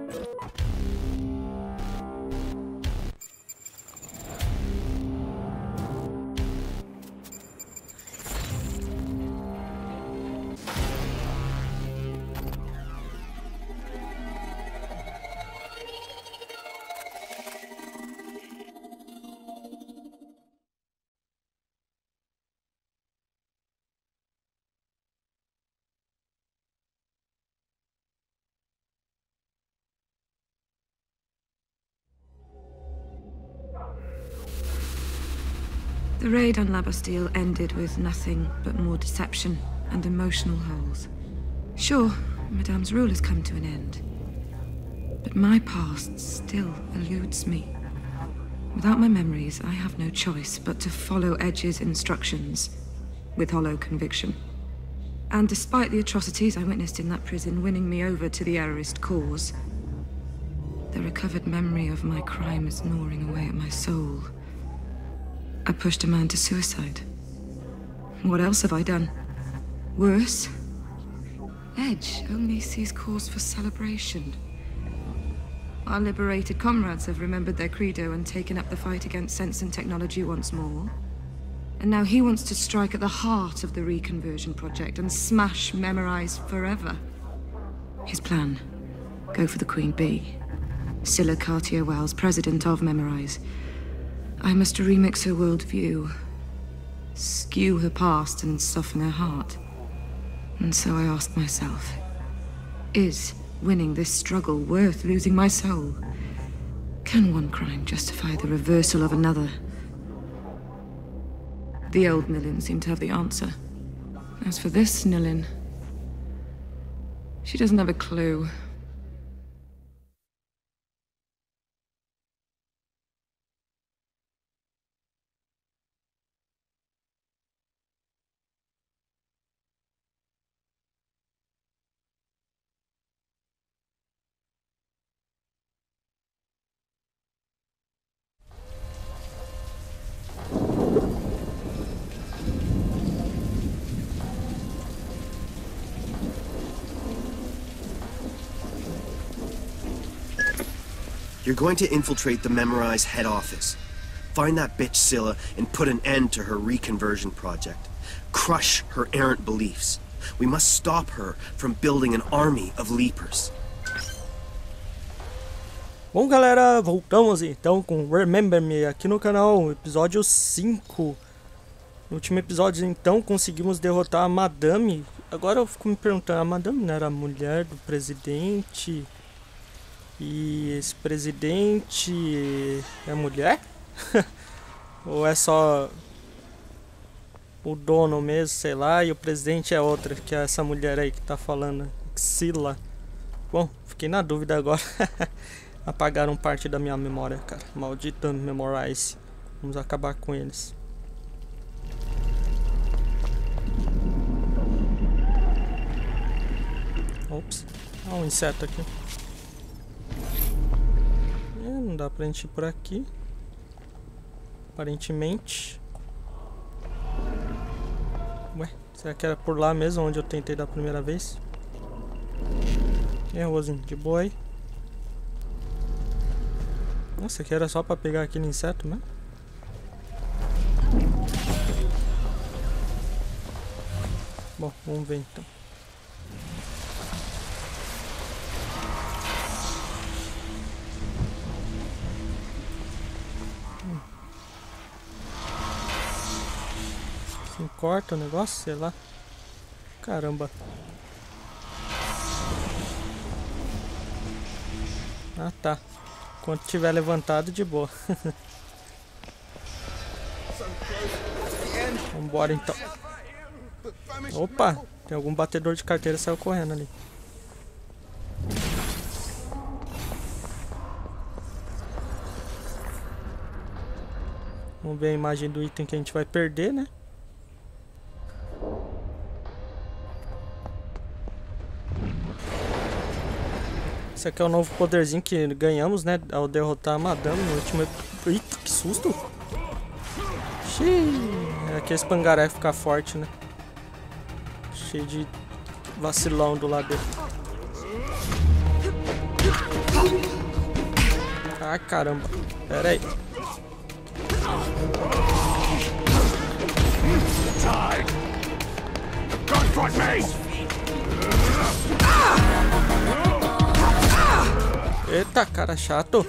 The raid on La Bastille ended with nothing but more deception and emotional holes. Sure, Madame's rule has come to an end, but my past still eludes me. Without my memories, I have no choice but to follow Edge's instructions with hollow conviction. And despite the atrocities I witnessed in that prison winning me over to the errorist cause, the recovered memory of my crime is gnawing away at my soul. I pushed a man to suicide. What else have I done? Worse? Edge only sees cause for celebration. Our liberated comrades have remembered their credo and taken up the fight against sense and technology once more. And now he wants to strike at the heart of the Reconversion Project and smash Memorize forever. His plan: go for the Queen Bee. Scylla Cartier-Wells, president of Memorize. I must remix her worldview, skew her past and soften her heart. And so I asked myself, is winning this struggle worth losing my soul? Can one crime justify the reversal of another? The old Nilin seemed to have the answer. As for this Nilin, she doesn't have a clue. You're going to infiltrate the Memorize head office. Find that bitch Scylla and put an end to her reconversion project. Crush her errant beliefs. We must stop her from building an army of leapers. Bom, galera, voltamos então com Remember Me aqui no canal, episódio 5. No último episódio, então, conseguimos derrotar a Madame. Agora eu fico me perguntando, a Madame não era a mulher do presidente? E esse presidente é mulher? Ou é só o dono mesmo, sei lá, e o presidente é outra, que é essa mulher aí que tá falando, Scylla. Bom, fiquei na dúvida agora. Apagaram parte da minha memória, cara. Maldita Memorize. Vamos acabar com eles. Ops. Ah, um inseto aqui. Não dá pra gente ir por aqui. Aparentemente. Ué, será que era por lá mesmo onde eu tentei da primeira vez? Rosinho, de boa aí. Nossa, aqui era só pra pegar aquele inseto, né? Bom, vamos ver então. Corta o negócio, sei lá. Caramba. Ah, tá. Quando tiver levantado, de boa. Vambora então. Opa, tem algum batedor de carteira que saiu correndo ali. Vamos ver a imagem do item que a gente vai perder, né? Esse aqui é o novo poderzinho que ganhamos, né? Ao derrotar a Madame no último... Eita, que susto! Xiii, é que esse pangaré fica forte, né? Cheio de vacilão do lado dele. Ai, caramba. Pera aí. Confront me! Eita, cara chato.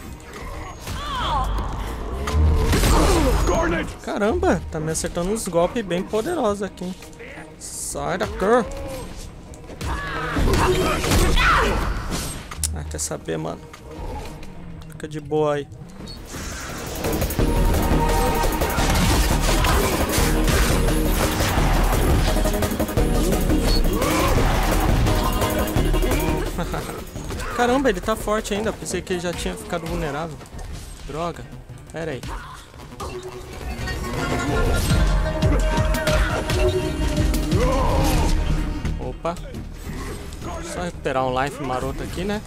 Caramba, tá me acertando uns golpes bem poderosos aqui, hein? Sai da cor. Ah, quer saber, mano? Fica de boa aí. Caramba, ele tá forte ainda. Pensei que ele já tinha ficado vulnerável. Droga. Pera aí. Opa. Só recuperar um life maroto aqui, né?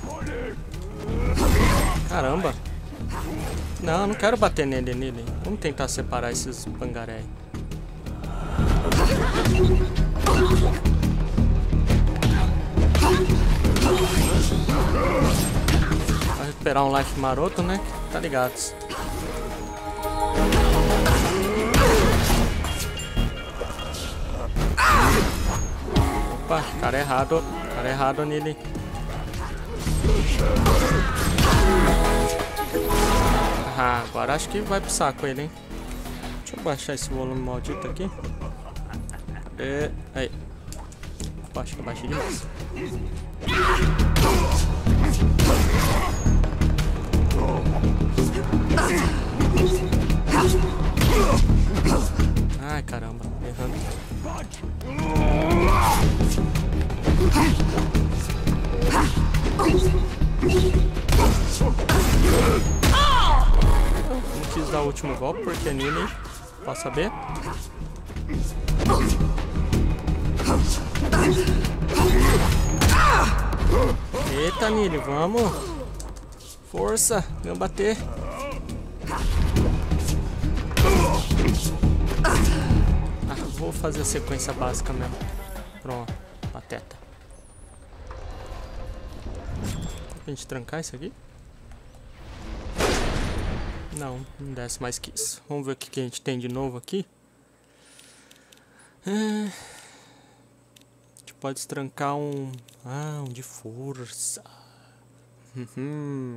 Caramba. Não, não quero bater nele. Vamos tentar separar esses pangaré aí. Vai recuperar um life maroto, né? Tá ligados. Opa, cara errado nele. Ah, agora acho que vai pro saco ele, hein? Deixa eu baixar esse volume maldito aqui. Aí. Opa, acho que eu baixei demais. Ai, caramba, errando. Não quis dar o último golpe porque nele, posso saber? Eita, Nili, vamos! Força, vamos bater! Ah, vou fazer a sequência básica mesmo. Pronto, pateta. Dá pra gente trancar isso aqui? Não, não desce mais que isso. Vamos ver o que a gente tem de novo aqui. A gente pode destrancar um... Ah, um de força. Vamos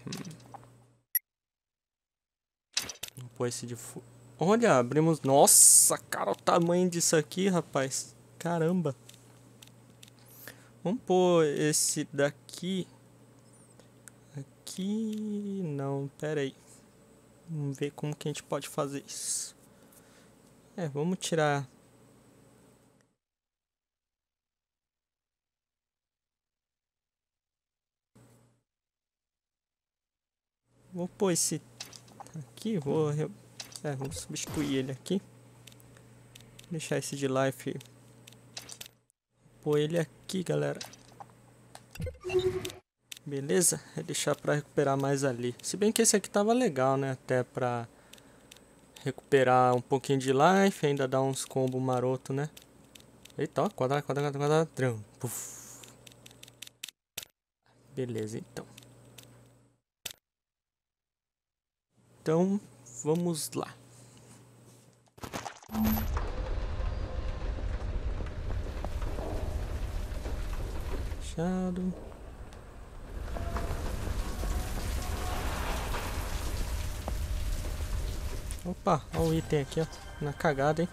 pôr esse de força. Olha, abrimos... Nossa, cara, o tamanho disso aqui, rapaz. Caramba. Vamos pôr esse daqui. Aqui... Não, pera aí. Vamos ver como que a gente pode fazer isso. Vamos tirar... Vou pôr esse aqui, vamos substituir ele aqui. Deixar esse de life. Pôr ele aqui, galera. Beleza? É deixar pra recuperar mais ali. Se bem que esse aqui tava legal, né? Até pra recuperar um pouquinho de life, ainda dar uns combos maroto, né? Eita, ó, quadrado. Puf. Beleza, então. Então, vamos lá. Fechado. Opa, olha o item aqui, ó. Na cagada, hein.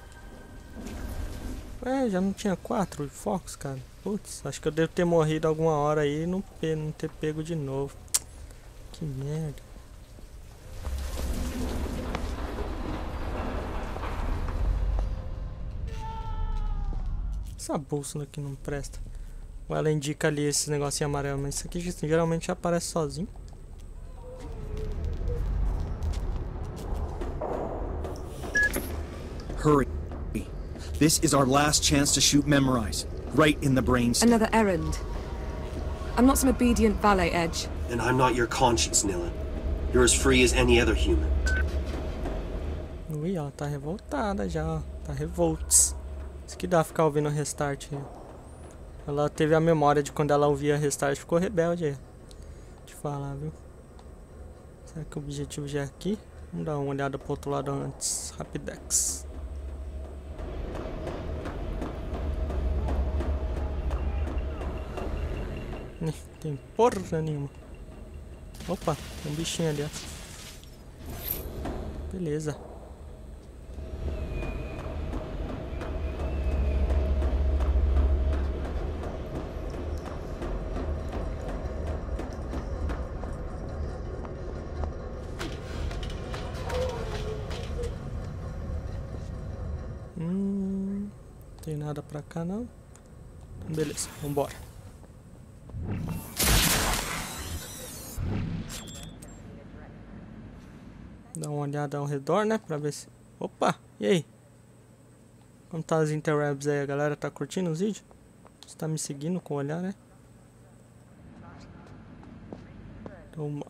Já não tinha 4 focos, cara. Putz, acho que eu devo ter morrido alguma hora aí e não ter pego de novo. Que merda. Essa bússola aqui não presta. Ou ela indica ali esse negocinho amarelo, mas isso aqui geralmente aparece sozinho. Hurry. This is our last chance to shoot Memorize. Right in the brains. Another errand. I'm not some obedient valet, Edge. And I'm not your conscience, Nilla. You're as free as any other human. Ui, ó, tá revoltada já, ó. Tá revolts. Isso que dá ficar ouvindo restart. Ela teve a memória de quando ela ouvia restart, ficou rebelde aí. Te falar, viu? Será que o objetivo já é aqui? Vamos dar uma olhada pro outro lado antes. Rapidex. Tem porra nenhuma. Opa, tem um bichinho ali, ó. Beleza. Não tem nada pra cá não. Beleza, vambora. Dá uma olhada ao redor, né? Pra ver se... Opa! E aí? Como tá as interwebs aí? A galera tá curtindo os vídeos? Você tá me seguindo com o olhar, né? Toma.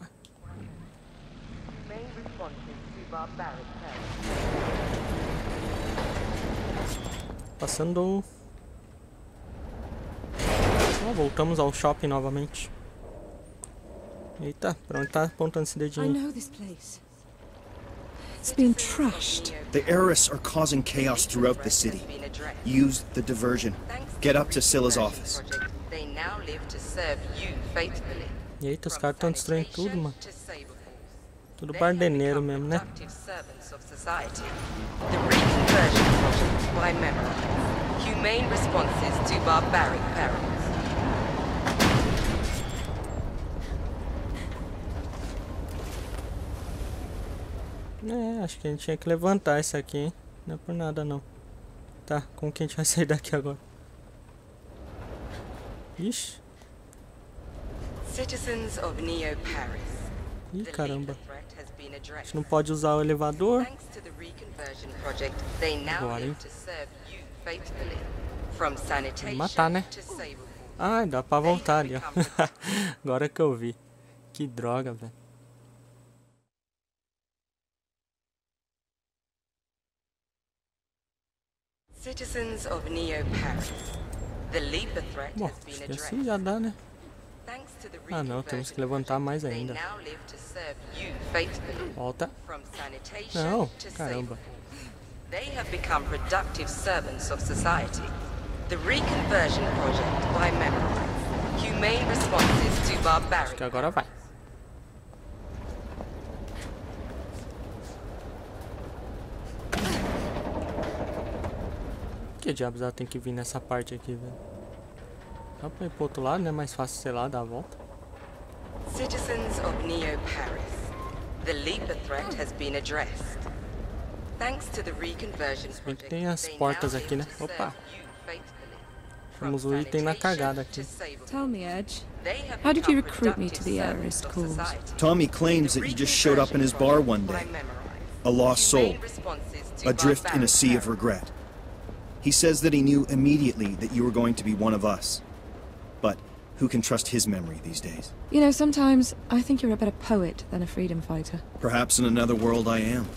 Passando. Voltamos ao shopping novamente. Eita, pra onde tá apontando esse dedinho? I know this place. It's been trashed. The Eris are causing chaos throughout the city. Use the diversion. Get up to Scylla's office. They now live to serve you faithfully. Eita, os caras tão destruindo tudo, mano. Tudo bardeneiro mesmo, né? The reconversion project by Memorize. Humane responses to barbaric perils. É, acho que a gente tinha que levantar isso aqui, hein? Não é por nada, não. Tá, como que a gente vai sair daqui agora? Ixi. Citizens of Neo Paris. Ih, caramba. A A gente não pode usar o elevador. Thanks to the reconversion project, they now Agora, hein? live to serve you faithfully. From sanitation Matar, né? to save. Ah, dá pra voltar ali, ó. Agora que eu vi. Que droga, velho. Citizens of Neo Paris. The Leaper threat Bom, has been acho que addressed. assim já dá, né? Thanks to the Ah, não, temos que reconversion levantar mais project, ainda. they now live to serve you faithfully. Volta. From sanitation Não, to caramba. save. They have become productive servants of society. The reconversion project by Memorize. Humane responses to barbaric. Acho que agora vai. Que diabos ela tem que vir nessa parte aqui, velho? Dá pra ir pro outro lado, né? Mais fácil, sei lá, dar a volta. Citizens of Neo Paris. The Leaper threat has been addressed. Thanks to the reconversion bem que project, tem as they portas now aqui, live né? to Opa. serve you faithfully. Temos o item na cagada aqui. Tell me, Edge. They have How did you become recruit me to productive the servants Eris of cause? society. Tommy claims that you just showed up in his bar one day, a lost soul, adrift in a sea of regret. He says that he knew immediately that you were going to be one of us. But who can trust his memory these days? You know, sometimes I think you're a better poet than a freedom fighter. Perhaps in another world I am.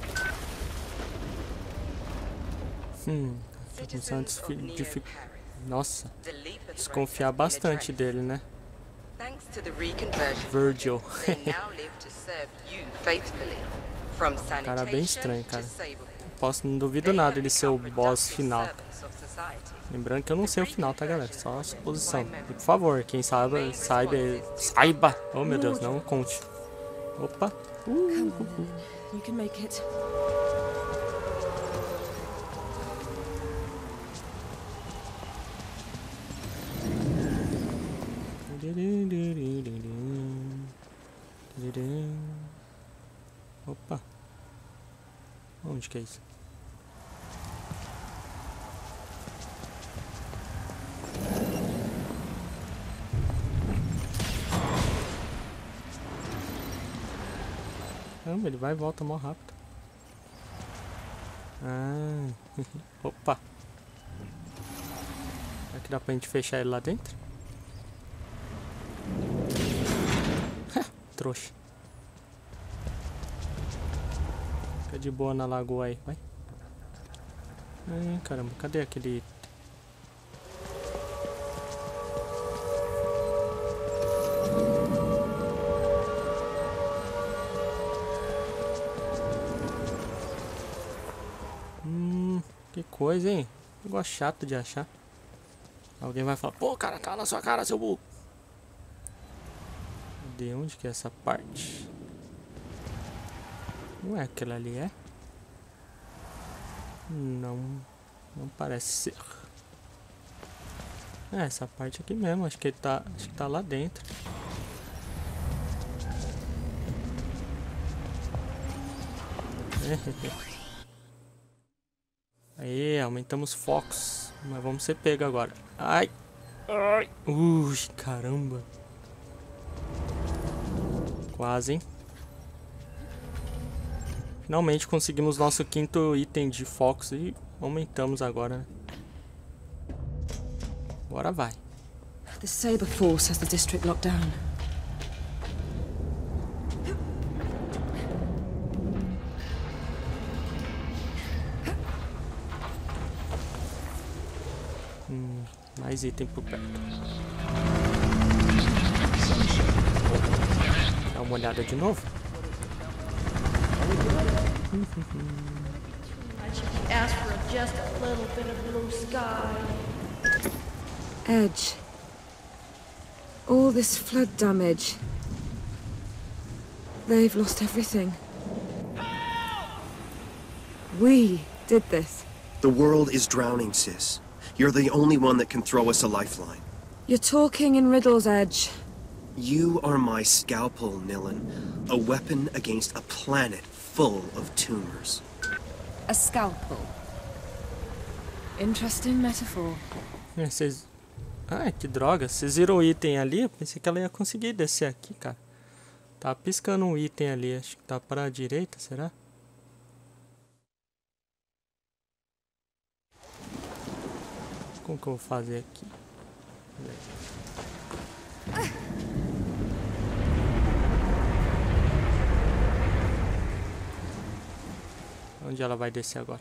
Tô começando Nossa, desconfiar bastante dele, né? Thanks to the reconversion Virgil. they now live to serve you faithfully. From Cara bem estranho, sanitation cara. to save. Não duvido nada de ser o boss final. Lembrando que eu não sei o final, tá, galera? Só a suposição. E, por favor, quem saiba. Oh, meu Deus, não conte. Opa. Come on, then. You can make it. Opa. Onde que é isso? Caramba, ele vai e volta mó rápido. Ah. Opa. Será que dá pra gente fechar ele lá dentro? Trouxa. Fica de boa na lagoa aí, vai. Ai, caramba, cadê aquele... coisa, hein? Negócio chato de achar. Alguém vai falar, pô, cara, tá na sua cara, seu burro. De onde que é essa parte? Não é aquela ali, é? Não parece ser. É essa parte aqui mesmo, acho que tá lá dentro. Aí, aumentamos focos, mas vamos ser pego agora. Ai, ai, caramba. Quase, hein? Finalmente conseguimos nosso 5º item de focos e aumentamos agora, né? Agora vai. The Saber Force has the district locked down. Mais item por perto. Dá uma olhada de novo. Ask for just a little bit of blue sky. Edge. All this flood damage. They've lost everything. We did this. The world is drowning, sis. You're the only one that can throw us a lifeline. You're talking in riddles, Edge. You are my scalpel, Nilin. A weapon against a planet full of tumors. A scalpel. Interesting metaphor. Vocês... Ai, que droga. Vocês viram o item ali? Eu pensei que ela ia conseguir descer aqui, cara. Tá piscando um item ali. Acho que tá para a direita, será? Como que eu vou fazer aqui? Onde ela vai descer agora?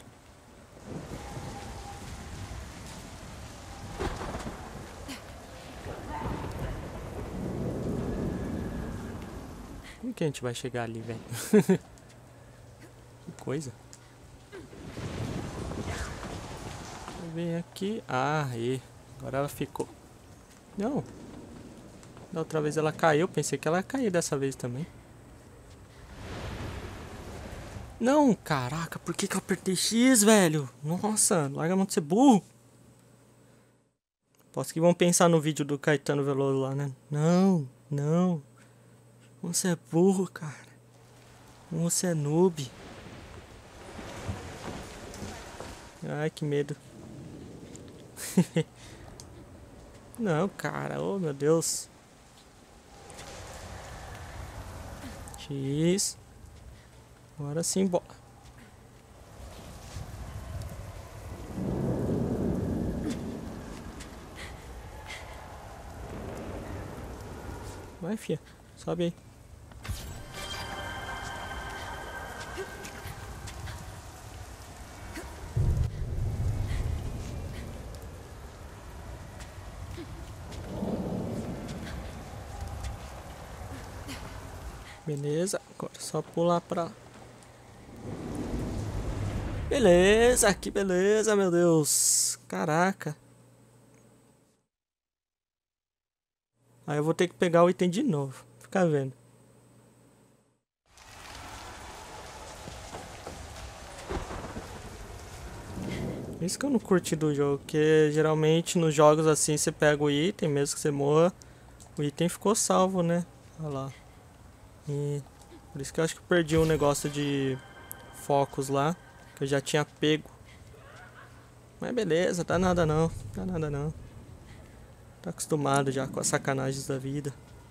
Como que a gente vai chegar ali, velho? Que coisa. Vem aqui. Ah, aí. Agora ela ficou. Não. Da outra vez ela caiu. Pensei que ela ia cair dessa vez também. Não, caraca. Por que que eu apertei X, velho? Nossa, larga a mão de ser burro. Posso que vão pensar no vídeo do Caetano Veloso lá, né? Não, não. Você é burro, cara. Você é noob. Ai, que medo. Não, cara. Oh, meu Deus. X. Agora sim, bora. Vai, fia. Sobe aí. Beleza, agora é só pular pra... Beleza, que beleza, meu Deus. Caraca. Aí eu vou ter que pegar o item de novo. Fica vendo. Isso que eu não curti do jogo, porque geralmente nos jogos assim você pega o item, mesmo que você morra, o item ficou salvo, né? Olha lá. E por isso que eu acho que eu perdi um negócio de focos lá, que eu já tinha pego. Mas beleza, tá nada não, tá nada não. Tá acostumado já com as sacanagens da vida.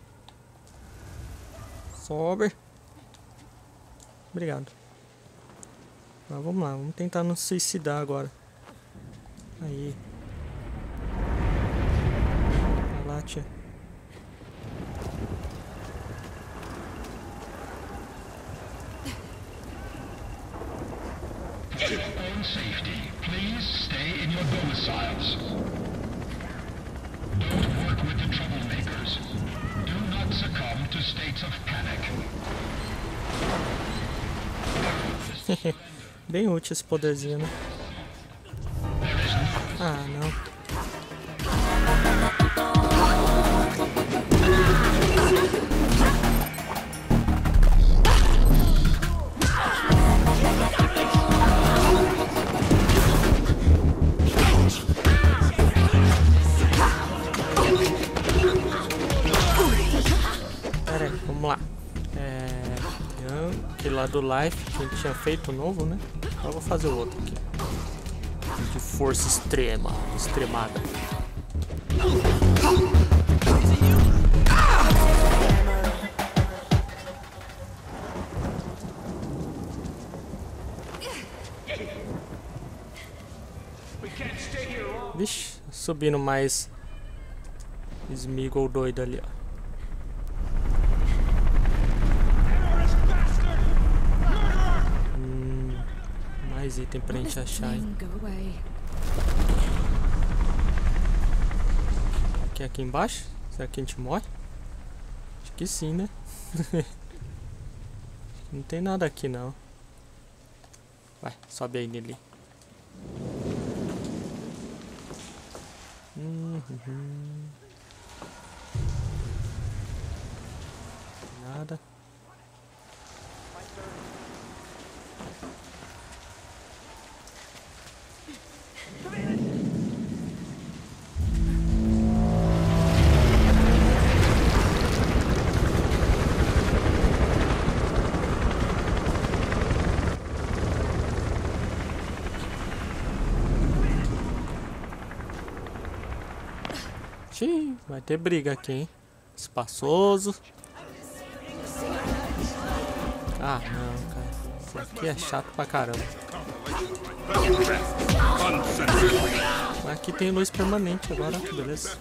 Sobe. Obrigado. Mas vamos lá, vamos tentar não suicidar agora. Aí. Vai lá, tia. For your own safety, please stay in your domiciles. Don't work with the troublemakers. Do not succumb to states of panic. Bem útil esse poderzinho, né? Ah, não. Pera aí, vamos lá. Aquele lá do Life que a gente tinha feito novo, né? Agora eu vou fazer o outro aqui. De força extrema, extremada. Vixe, subindo mais Smeagol doido ali, ó. Mais item pra gente achar, hein? Aqui embaixo? Será que a gente morre? Acho que sim, né? Não tem nada aqui não. Vai, sobe aí nele. Nada. Xiii, vai ter briga aqui, hein? Espaçoso. Ah, não, cara. Isso aqui é chato pra caramba. Mas aqui tem luz permanente agora, beleza.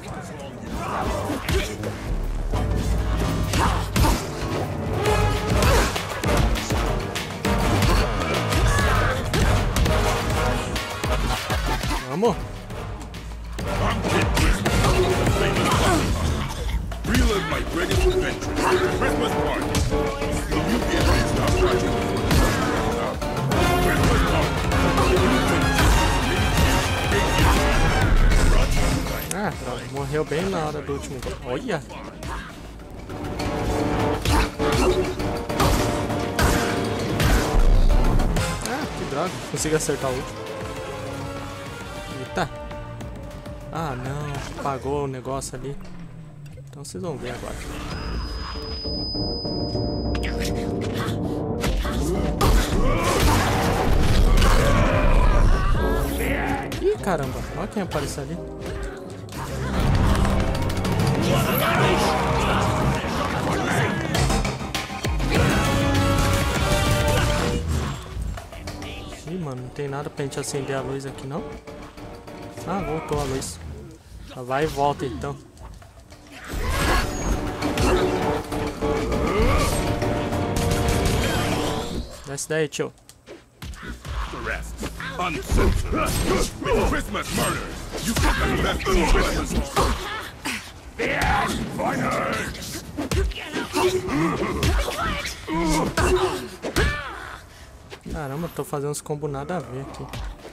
Vamos. Relive my greatest adventure, Christmas party. Will you be able to stop watching? Christmas party. Ah, droga, morreu bem na hora do último gol. Olha! Ah, que droga, consegui acertar o último. Eita! Ah, não, apagou o negócio ali. Então vocês vão ver agora. Ih, caramba, olha quem apareceu ali. Ih, mano, não tem nada pra gente acender a luz aqui não. Ah, voltou a luz. Já vai e volta então. Desce daí, tio. Christmas murder. You can't left Christmas. Caramba, tô fazendo uns combos nada a ver aqui.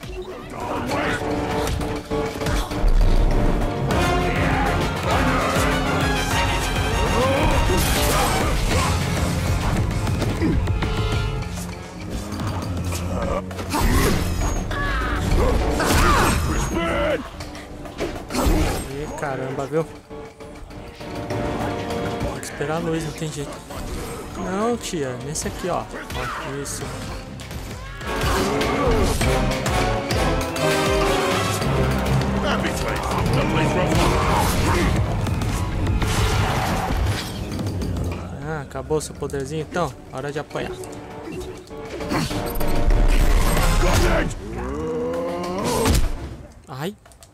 Ih, caramba, viu? Tem que esperar a luz, não tem jeito. Não, tia, nesse aqui, ó. Ó, isso. Ah, acabou seu poderzinho então? Hora de apanhar. Ai.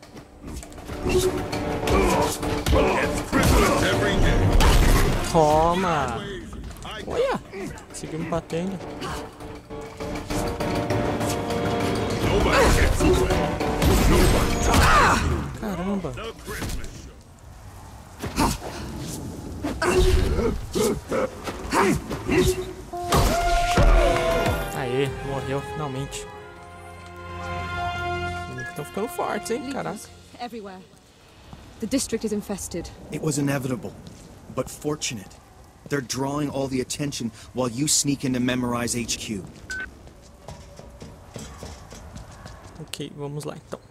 Toma! Olha! Seguimos batendo. Caramba! Aê, morreu finalmente. Estão ficando fortes, hein, caraca. Everywhere. The district is infested. It was inevitable, but fortunate. They're drawing all the attention while you sneak into Memorize HQ. Ok, vamos lá então.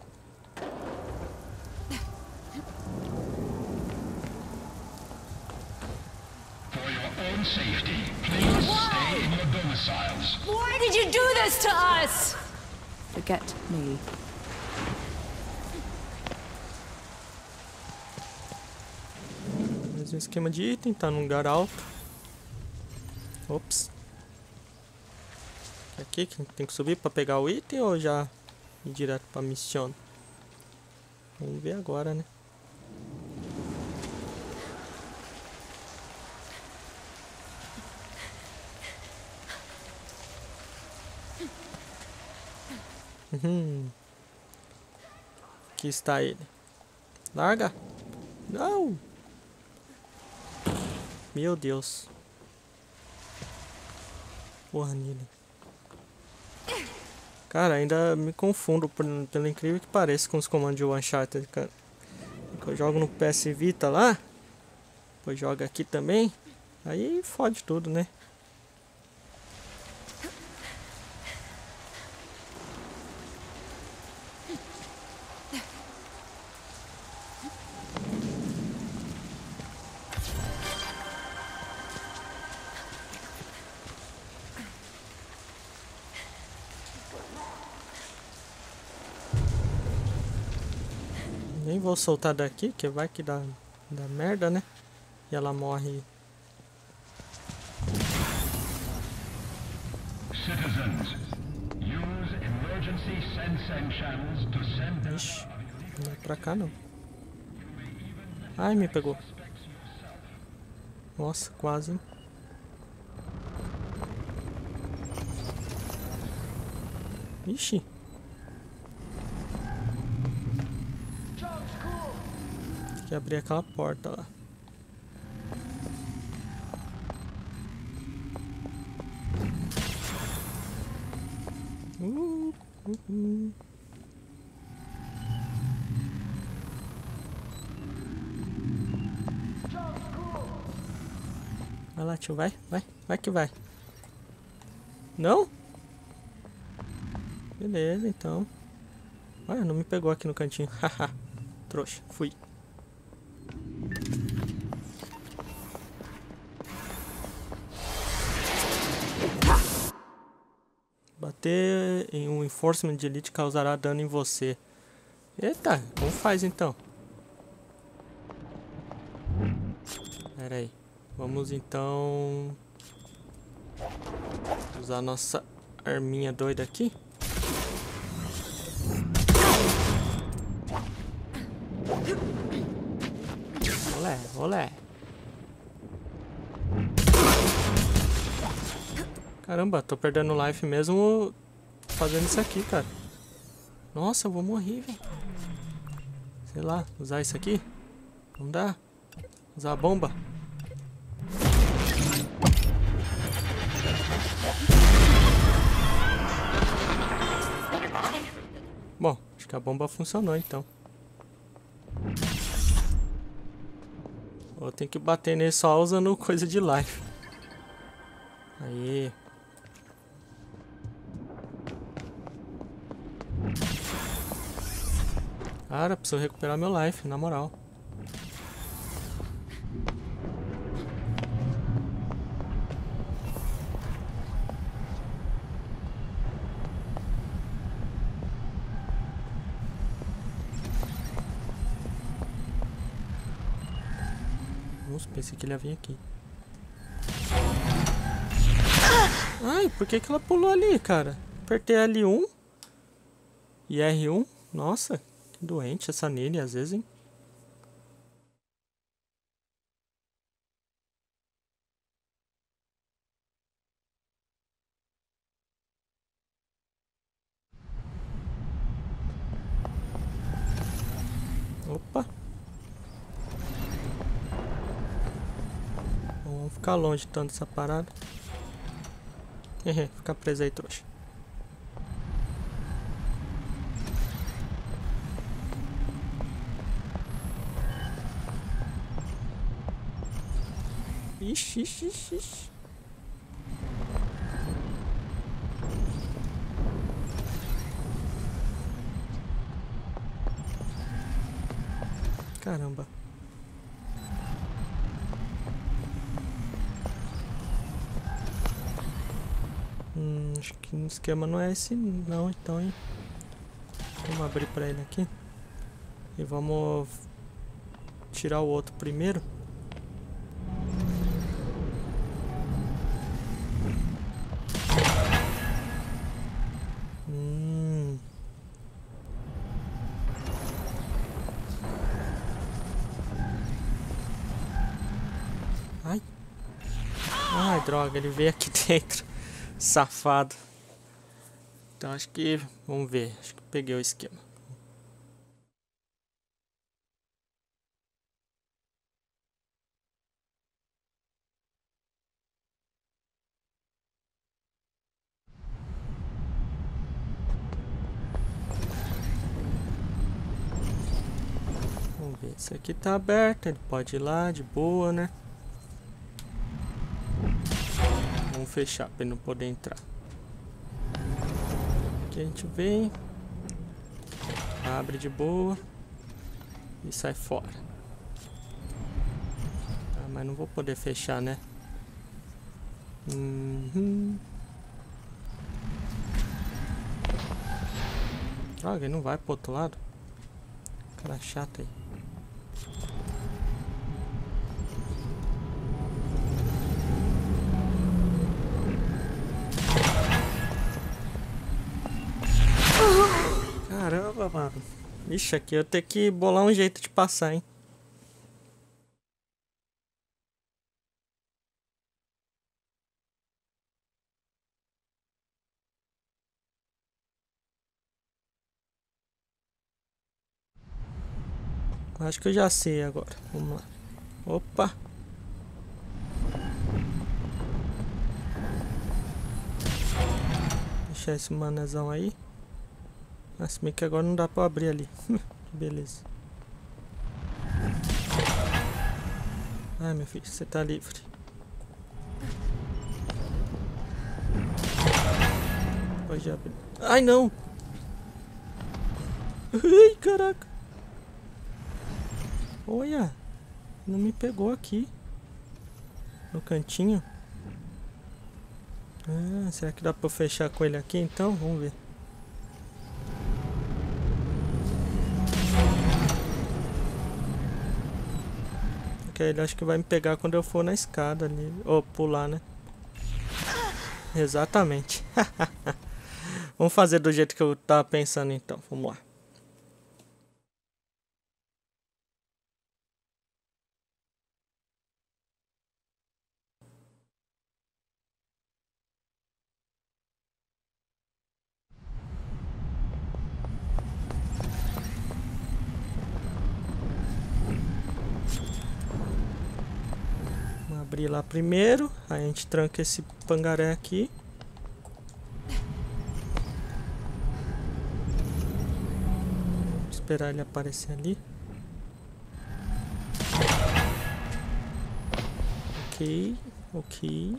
For your own safety, please stay in your domiciles. Why did you do this to us? Forget me. Mais um esquema de item, tá num lugar alto. Ops. Aqui que tem que subir pra pegar o item ou já ir direto pra missão? Vamos ver agora, né? Aqui está ele. Larga! Não! Meu Deus. Porra nele. Cara, ainda me confundo, pelo incrível que pareça, com os comandos de Uncharted, cara. Eu jogo no PS Vita lá, depois joga aqui também, aí fode tudo, né? Nem vou soltar daqui, que vai que dá merda, né? E ela morre. Citizens, use emergency send channels to send. Ixi, não é pra cá não. Ai, me pegou. Nossa, quase, hein? Ixi. Tem que abrir aquela porta lá. Vai lá, tio, vai que vai. Não? Beleza, então. Olha, não me pegou aqui no cantinho. Haha, trouxa, fui. Bater em um enforcement de elite causará dano em você. Eita, como faz então? Pera aí. Vamos então usar nossa arminha doida aqui. Olé, olé. Caramba, tô perdendo life mesmo fazendo isso aqui, cara. Nossa, eu vou morrer, velho. Sei lá, usar isso aqui? Não dá? Usar a bomba? Bom, acho que a bomba funcionou então. Eu tenho que bater nele só usando coisa de life. Aí. Cara, preciso recuperar meu life, na moral. Nossa, pensei que ele ia vir aqui. Ai, por que ela pulou ali, cara? Apertei L1 e R1. Nossa, que doente essa nele às vezes, hein? Opa. Vamos ficar longe tanto dessa parada. Fica preso aí, trouxa. Ixi, ixi, ixi, ixi. Caramba. Acho que o esquema não é esse não, então, hein? Vamos abrir pra ele aqui. E vamos tirar o outro primeiro. Ai. Ai, droga, ele veio aqui dentro. Safado. Então acho que... Vamos ver. Acho que peguei o esquema. Vamos ver. Esse aqui tá aberto. Ele pode ir lá de boa, né? Vamos fechar para ele não poder entrar. Aqui a gente vem, abre de boa e sai fora. Ah, mas não vou poder fechar, né? Droga, ele não vai pro outro lado. Cara chato aí. Caramba, mano. Ixi, aqui eu tenho que bolar um jeito de passar, hein? Acho que eu já sei agora. Vamos lá. Opa! Deixar esse manezão aí. Ah, se bem que agora não dá pra abrir ali. Beleza. Ai, meu filho, você tá livre. Pode abrir. Ai, não! Ai, caraca! Olha! Não me pegou aqui. No cantinho. Ah, será que dá pra fechar com ele aqui então? Vamos ver. Porque ele acho que vai me pegar quando eu for na escada ali. Ou pular, né? Exatamente. Vamos fazer do jeito que eu tava pensando então. Vamos lá. Abrir lá primeiro, aí a gente tranca esse pangaré aqui. Esperar ele aparecer ali. Ok, ok.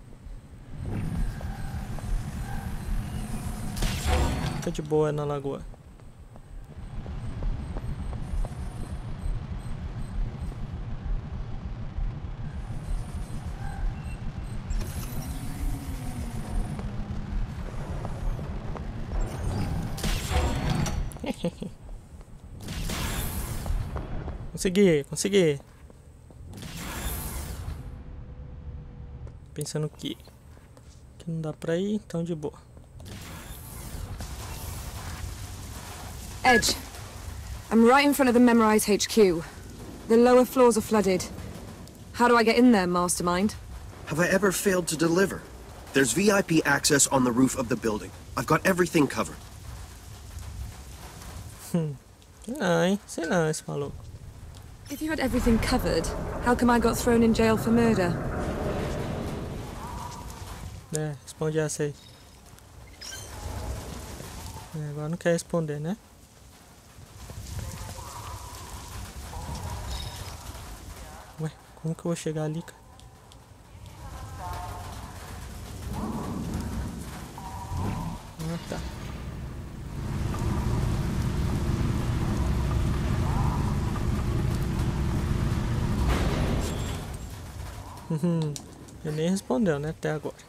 Fica de boa na lagoa. Consegui. Pensando que não dá pra ir, então de boa. Edge, I'm right in front of the Memorize HQ. The lower floors are flooded. How do I get in there, Mastermind? Have I ever failed to deliver? There's VIP access on the roof of the building. I've got everything covered. Ai, sei não, esse maluco. If you had everything covered, how come I got thrown in jail for murder? É, responde essa aí. É, agora não quer responder, né? Ué, como que eu vou chegar ali, cara? Ele nem respondeu, né? Até agora.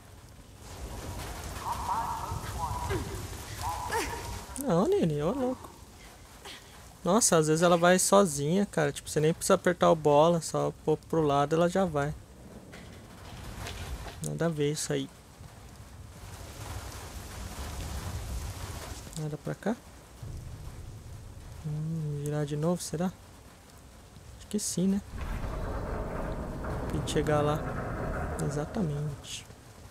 Não, Nini, ô louco. Nossa, às vezes ela vai sozinha, cara. Tipo, você nem precisa apertar o bola, só pôr pro lado ela já vai. Nada a ver isso aí. Nada pra cá? Virar de novo, será? Acho que sim, né? Pra gente chegar lá. Exatamente.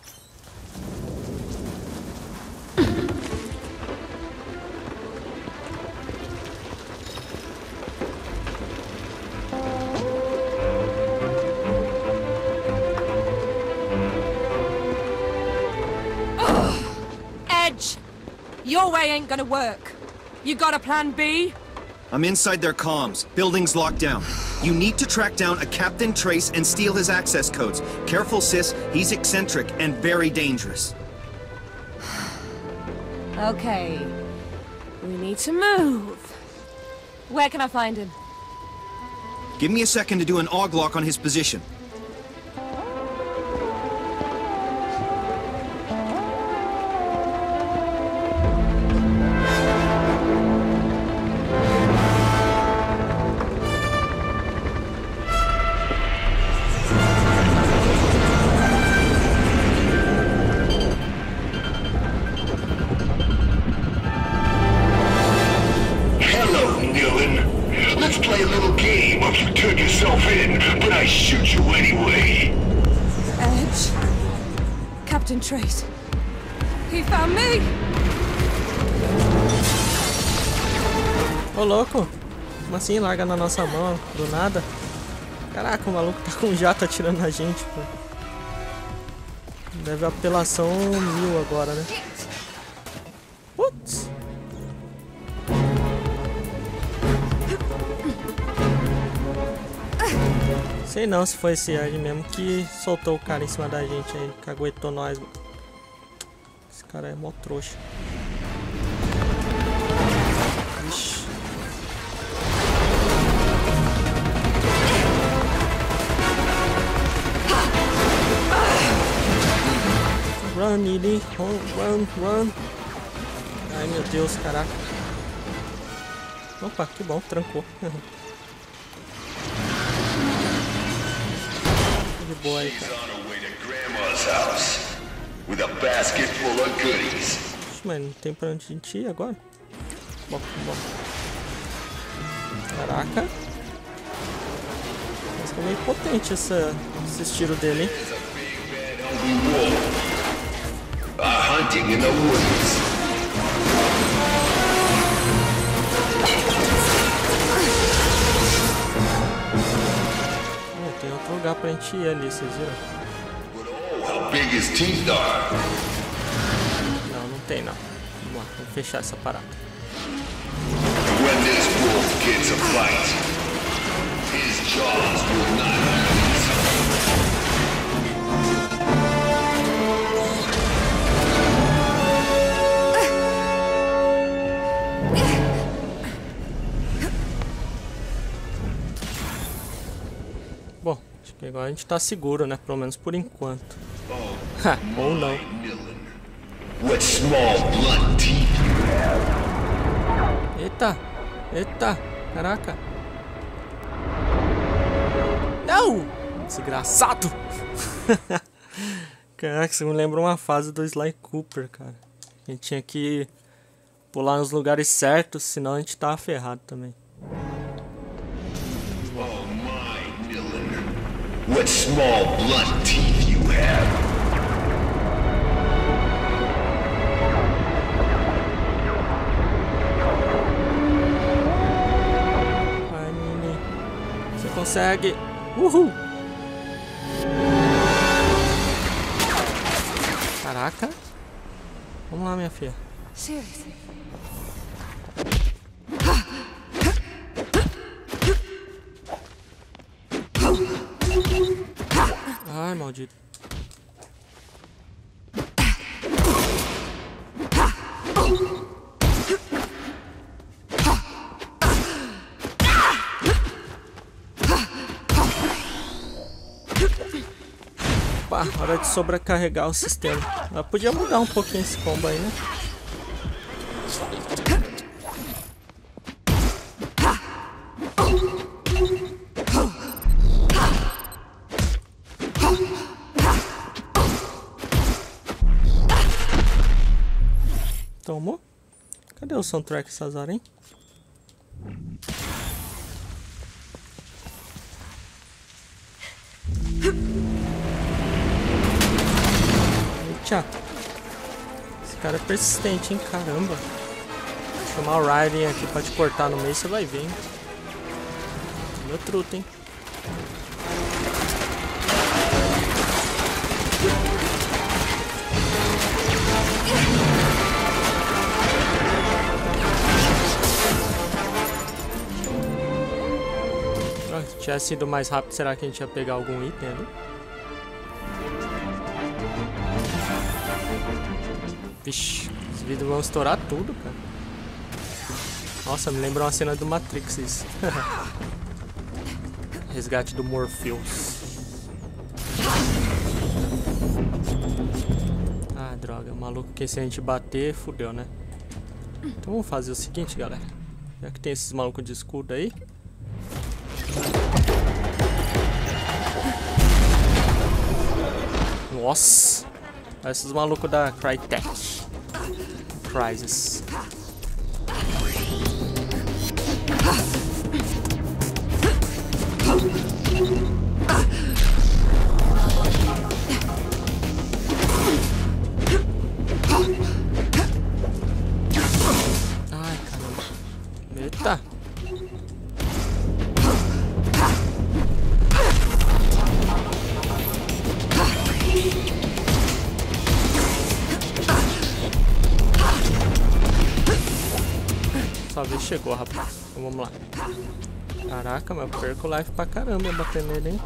Edge! Your way ain't gonna work. You got a plan B? I'm inside their comms. Building's locked down. You need to track down a Captain Trace and steal his access codes. Careful, sis. He's eccentric and very dangerous. Okay. We need to move. Where can I find him? Give me a second to do an AUG lock on his position. Trace. He found me. Ô louco, como assim larga na nossa mão do nada? Caraca, o maluco tá com um jato atirando na gente, pô. Deve apelação 1000 agora, né? Putz. Sei não se foi esse aí mesmo que soltou o cara em cima da gente aí, caguetou nós, mano. Esse cara é mó trouxa. Ixi. Run, Nini, run. Ai meu Deus, caraca. Opa, que bom, trancou. De boa aí, cara. Mas não tem pra onde a gente ir agora? Bom. Caraca. Mas é meio potente esse tiro dele, hein? Tem outro lugar pra gente ir ali, vocês viram? Não tem não. Vamos lá, vamos fechar essa parada. Bom, acho que agora a gente tá seguro, né? Pelo menos por enquanto. Ou não. Eita, caraca. Não! Desgraçado! Caraca, você me lembra uma fase do Sly Cooper, cara. A gente tinha que pular nos lugares certos, senão a gente tava ferrado também. What small blunt teeth you have. Vai, Nini. Você consegue. Uhul! Caraca. Vamos lá, minha filha. Seriously. Ai, maldito. Pá, hora de sobrecarregar o sistema. Eu podia mudar um pouquinho esse combo aí, né? Tomou? Cadê o soundtrack Sazar, hein? Eita. Esse cara é persistente, hein? Caramba. Vou chamar o Raiden aqui pra te cortar no meio, você vai ver, hein? Meu truta, hein? Se tivesse sido mais rápido, será que a gente ia pegar algum item ali? Vixe, os vidros vão estourar tudo, cara. Nossa, me lembra uma cena do Matrix isso. Resgate do Morpheus. Ah, droga, o maluco que se a gente bater, fudeu, né? Então vamos fazer o seguinte, galera. Já que tem esses malucos de escudo aí. Nossa! Esses malucos da Crytek. Crysis. Ai, caramba. Eita! Sua vez chegou, rapaz. Então vamos lá. Caraca, mas eu perco life pra caramba batendo nele, hein?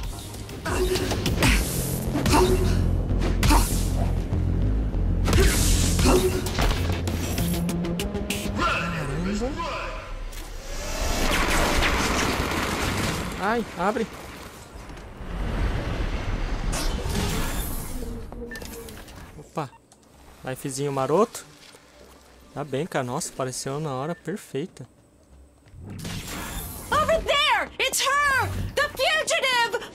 Caramba. Ai, abre. Opa. Lifezinho maroto. Tá bem, cara. Nossa, apareceu na hora perfeita. Over there! It's her! The fugitive!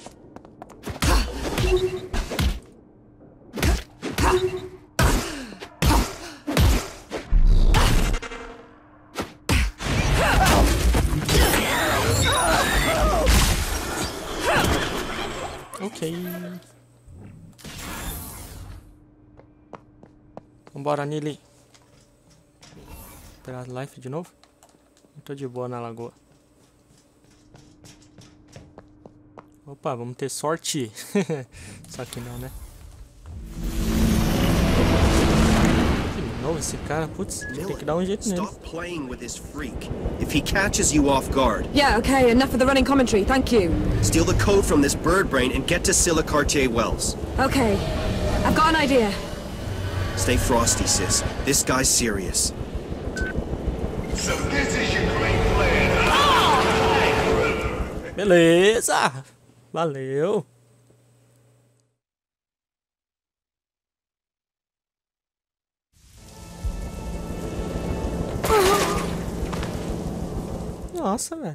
Ok. Vambora, Nili. Pegar life de novo? Eu tô de boa na lagoa. Opa, vamos ter sorte. Só que não, né? De novo esse cara, putz, tem que dar um jeito nele. Stop playing with this freak. If he catches you off guard, Yeah, okay, enough of the running commentary, thank you. steal the code from this bird brain and get to Scylla Cartier Wells. Okay, I've got an idea. Stay frosty, sis. This guy's serious. So this is your great plan. Beleza! Valeu! Nossa, velho.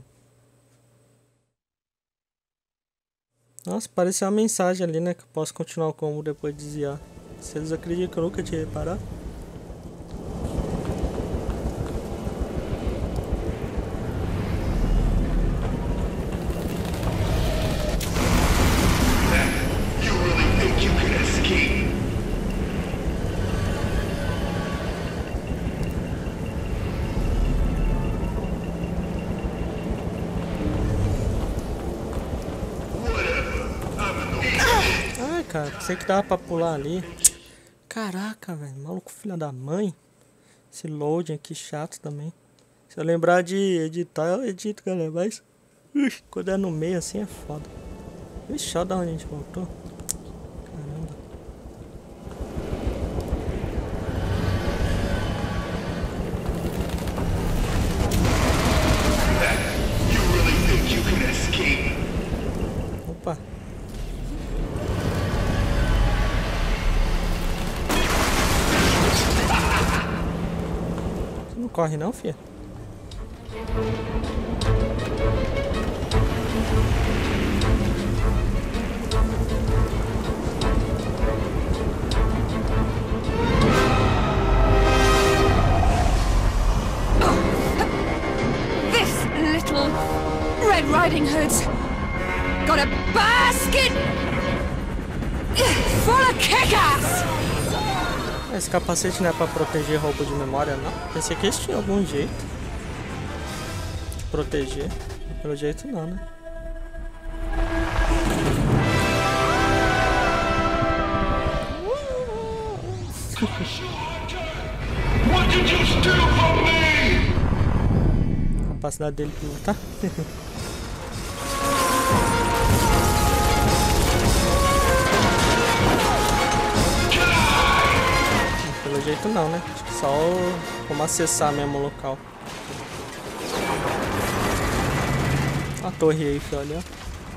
Nossa, pareceu uma mensagem ali, né? Que eu posso continuar o combo depois de desviar. Vocês acreditam que eu nunca tinha reparado? You really think you can escape? Ai, cara, pensei que dava pra pular ali. Caraca, velho, maluco filha da mãe. Esse loading aqui chato também. Se eu lembrar de editar, eu edito, galera, mas quando é no meio assim é foda. Ixi, olha da onde a gente voltou. Caramba. You really think you can escape? Opa. corre não, filha? This little Red Riding Hood's got a basket full of kick-ass! Esse capacete não é pra proteger roubo de memória, não. Pensei que eles tinham algum jeito de proteger. Pelo jeito não, né? What did you steal from me? A capacidade dele de lutar. Pelo jeito não, né? Acho que só como acessar mesmo o local. A torre aí, filho, olha.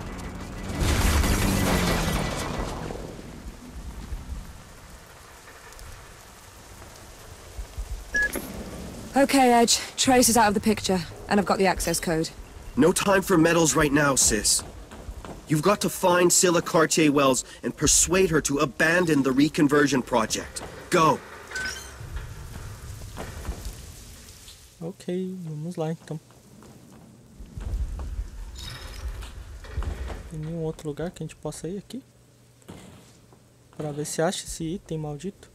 Okay, Edge. Trace is out of the picture, and I've got the access code. No time for medals right now, sis. You've got to find Scylla Cartier-Wells and persuade her to abandon the reconversion project. Go! Ok, vamos lá então. Tem nenhum outro lugar que a gente possa ir aqui? Pra ver se acha esse item maldito.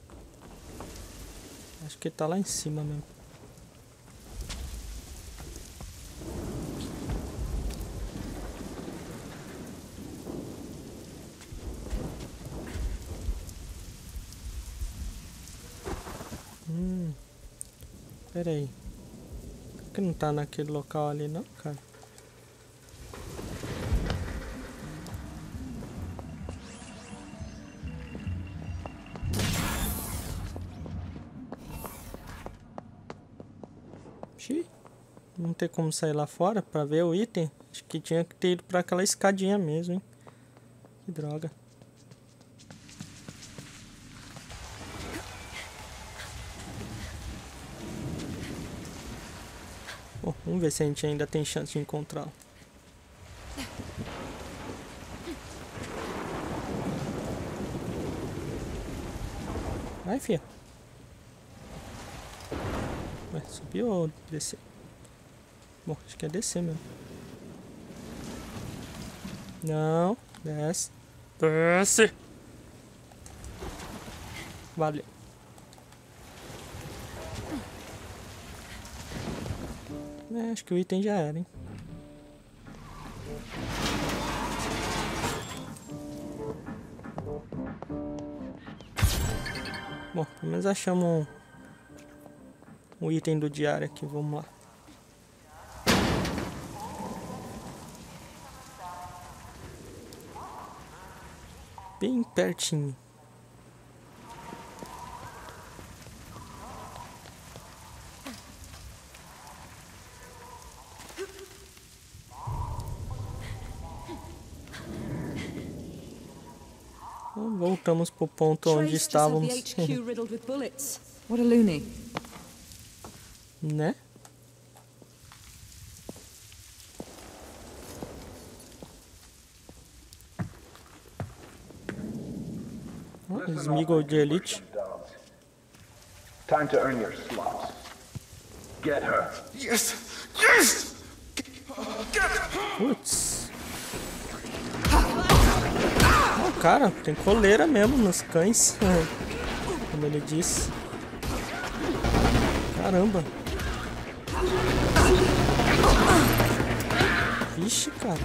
Acho que ele tá lá em cima mesmo. Pera aí. Por que não tá naquele local ali não, cara? Xiii. Não tem como sair lá fora pra ver o item. Acho que tinha que ter ido pra aquela escadinha mesmo, hein? Que droga. Bom, vamos ver se a gente ainda tem chance de encontrá-lo. Vai, fia. Vai subir ou descer? Bom, acho que é descer mesmo. Não, desce. Desce! Valeu. Acho que o item já era, hein? Bom, pelo menos achamos um item do diário aqui, vamos lá. Bem pertinho. Voltamos pro ponto onde estávamos. What a loony. Né? Smigol de elite. Time to earn your slots. Get her. Yes! Yes! Putz. Cara, tem coleira mesmo nos cães. Como ele disse. Caramba. Vixe, cara.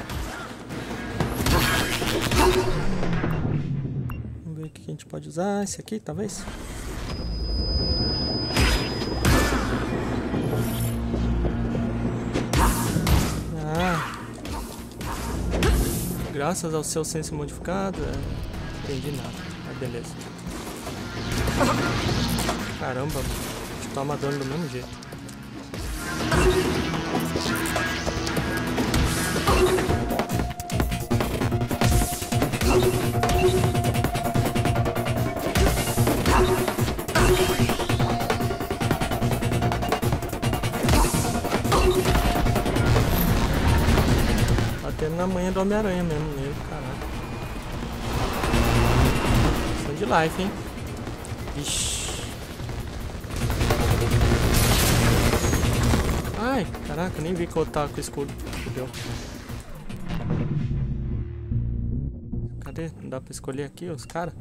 Vamos ver o que a gente pode usar. Esse aqui, talvez. Graças ao seu senso modificado, não entendi nada, mas beleza. Caramba, toma dano do mesmo jeito. do Homem-Aranha mesmo nele, caraca. Questão de life, hein? Ixi. Ai, caraca, nem vi que eu tava com o escudo. Fudeu. Cadê? Não dá pra escolher aqui os caras?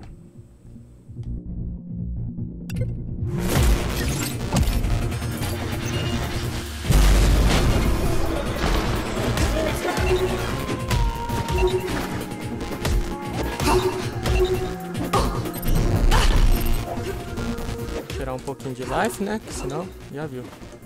Tirar um pouquinho de life, né? Que senão, já viu.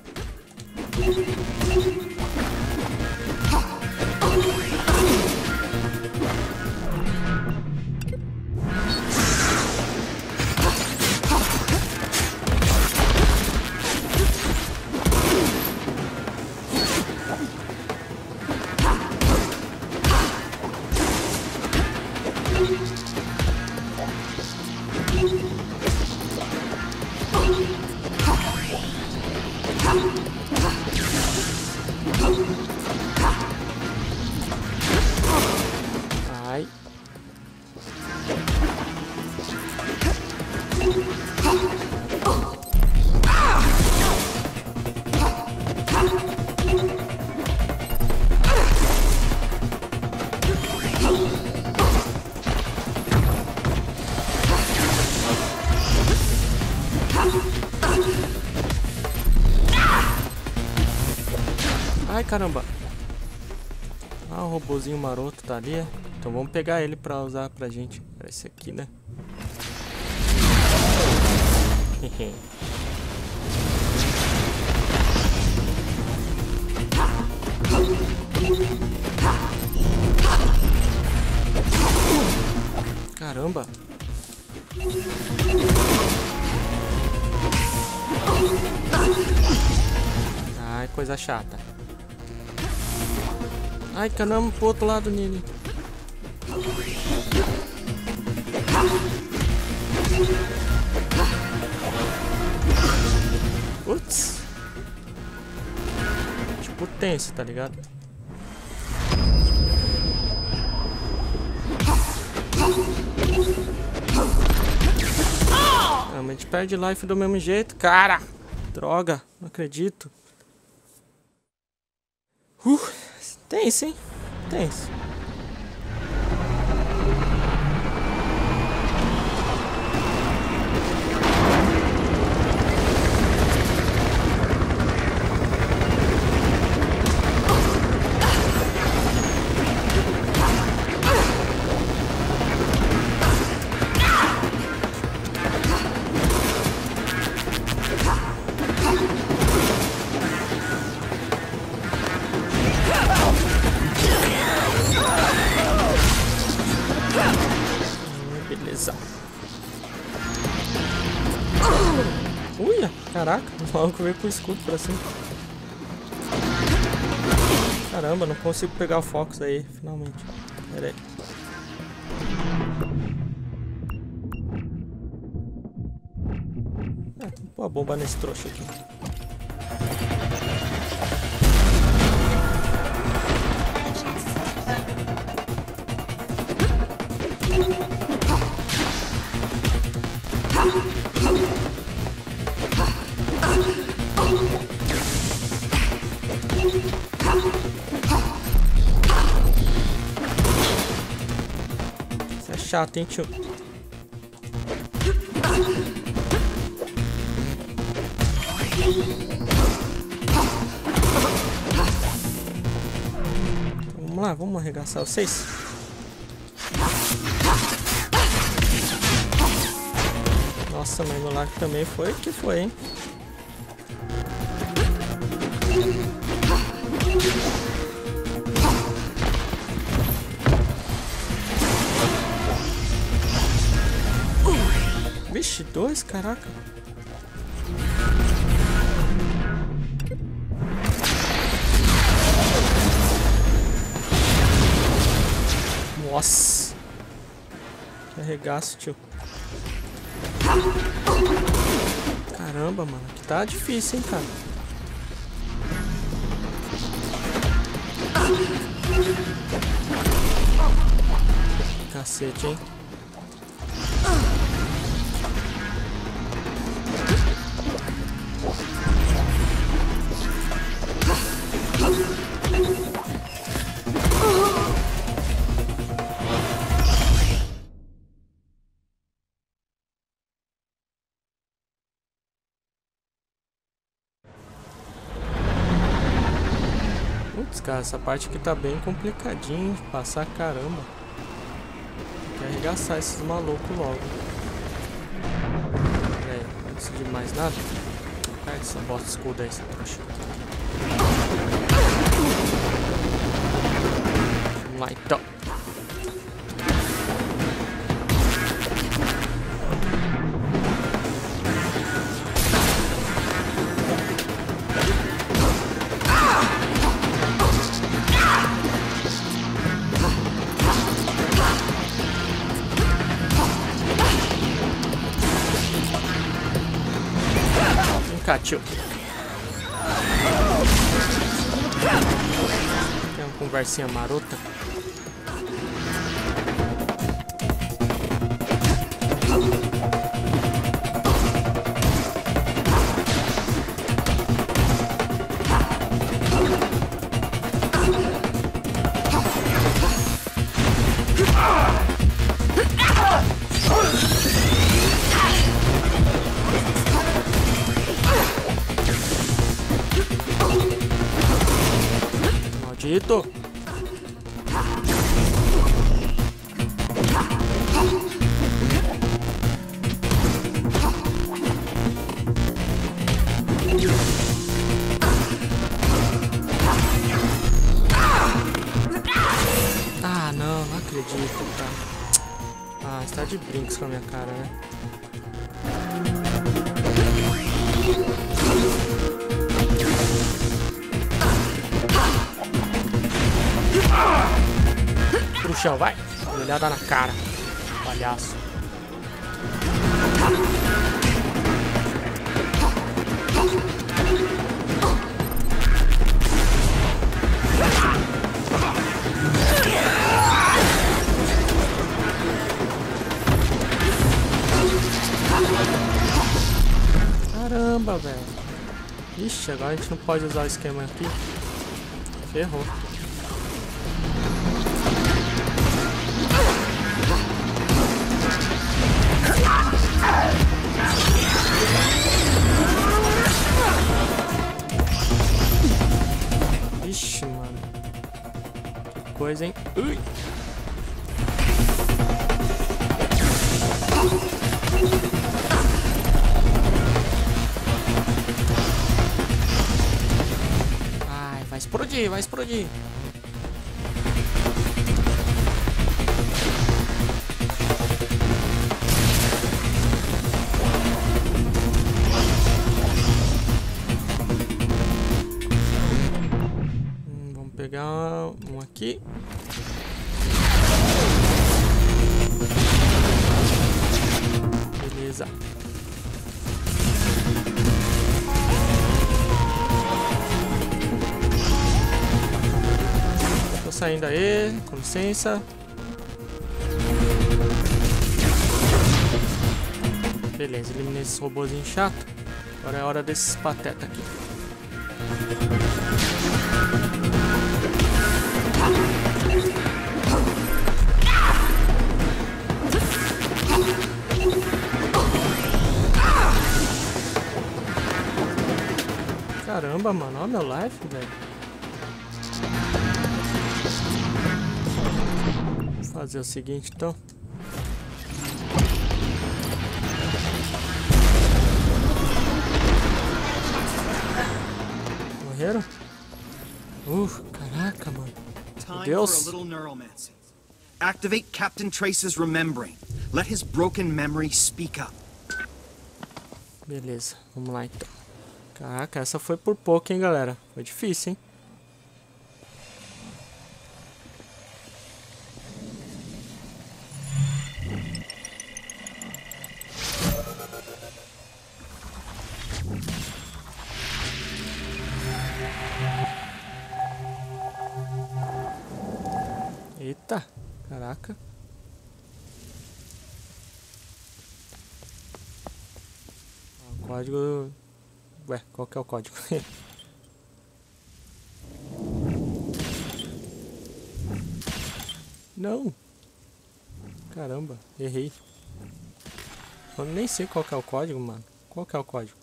Ai. Ai, caramba. Ah, o robozinho maroto tá ali, é? Então vamos pegar ele pra usar pra gente. Esse aqui, né? Caramba. Ai, coisa chata. Ai, caramba, pro outro lado nele. Putz. Tipo tenso, tá ligado? Ah, mas a gente perde life do mesmo jeito, cara. Droga, não acredito. Tenso, hein? Tenso. Beleza. Uia, caraca, o maluco veio com o escudo pra cima. Caramba, não consigo pegar o Focus aí, finalmente. Pera aí. Vou pôr a bomba nesse trouxa aqui. Isso é chato, hein, tio? Então, vamos lá, vamos arregaçar vocês. Nossa, mas meu lag também foi que foi, hein? Vixe, dois, caraca. Nossa. Que arregaço, tio. Caramba, mano. Aqui tá difícil, hein, cara. Cacete, hein? Putz, cara, essa parte aqui tá bem complicadinha de passar, caramba. Tem que arregaçar esses malucos logo. É, antes de mais nada, pega essa bosta de escudo aí, essa trouxa. Vamos lá então. Tio. Tem uma conversinha marota. Maldito! Ah, não acredito, cara. Ah, você tá de brinks com a minha cara, né? Pro chão, vai! Olhada na cara, palhaço. Caramba, velho. Ixi, agora a gente não pode usar o esquema aqui. Ferrou. Ixi, mano. Que coisa, hein? Ui. Ai, vai explodir, vai explodir. Vamos pegar um aqui. Beleza. Tô saindo aí, com licença. Beleza, eliminei esse robôzinho chato. Agora é hora desses pateta aqui. Caramba, mano, olha meu life, velho. Vou fazer o seguinte, então. Morreram? Caraca, mano. Meu Deus. Activate Captain Trace's remembering. Let his broken memory speak up. Beleza, vamos lá então. Caraca, essa foi por pouco, hein, galera. Foi difícil, hein. Eita, caraca. Código... Ué, qual que é o código? Não! Caramba, errei. Eu nem sei qual que é o código, mano. Qual que é o código?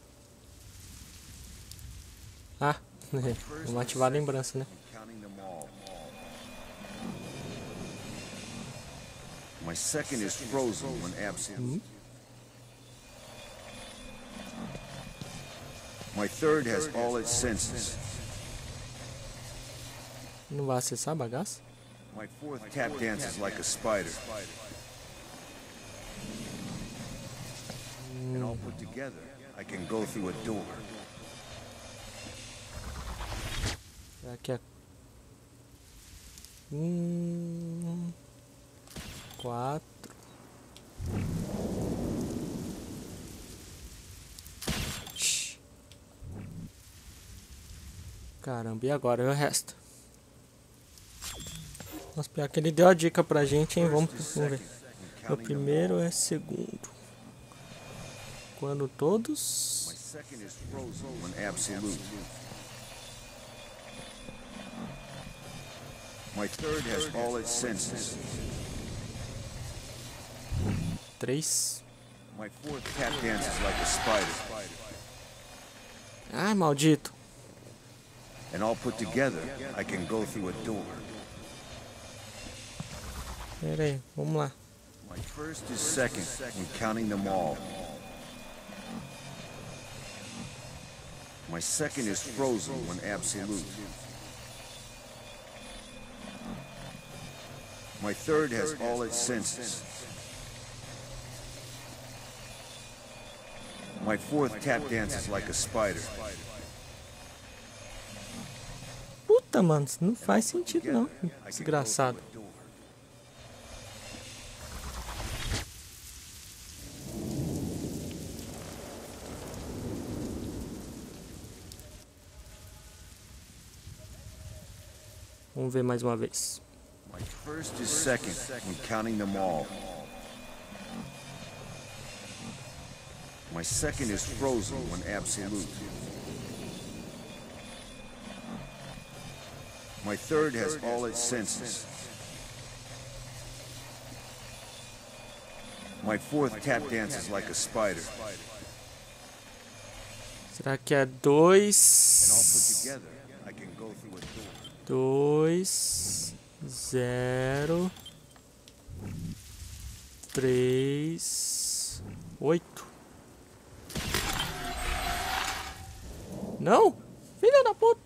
Ah, vamos ativar a lembrança, né? My second is frozen when absolute. My third has all its senses. Não vai acessar a bagaça? My fourth tap dances like a spider. And all put together, I can go through a door. Será que é... 4. Caramba, e agora? E o resto? Nossa, pior que ele deu a dica pra gente, hein? Vamos ver. O primeiro é segundo. Quando todos... My second is frozen when absolute. My third has all its senses. 3. My fourth tap dances like a spider. Ah, maldito. And all put together, I can go through a door. Pera aí, vamos lá. My first is second when counting them all. My second is frozen when absolute. My third has all its senses. My fourth tap dances like a spider. Puta, mano, isso não faz sentido não, desgraçado. Vamos ver mais uma vez. My first is second when counting them all. My second is frozen when absolute. My third has all its senses. My fourth tap dances like a spider. Será que é 2? 2, 0, 3, 8. Não! Filha da puta!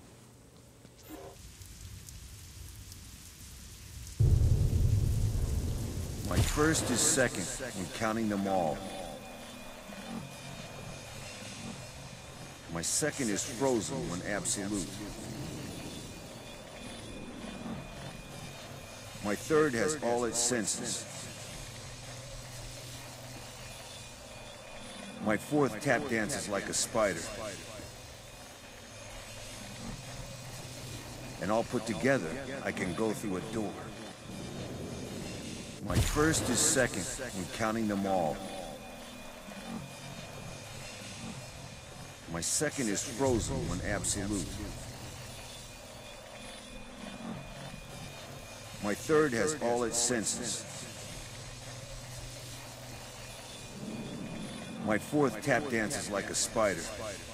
My first is second when counting them all. My second is frozen when absolute. My third has all its senses. My fourth tap dances like a spider. And all put together, I can go through a door. My first is second when counting them all. My second is frozen when absolute. My third has all its senses. My fourth tap dances like a spider.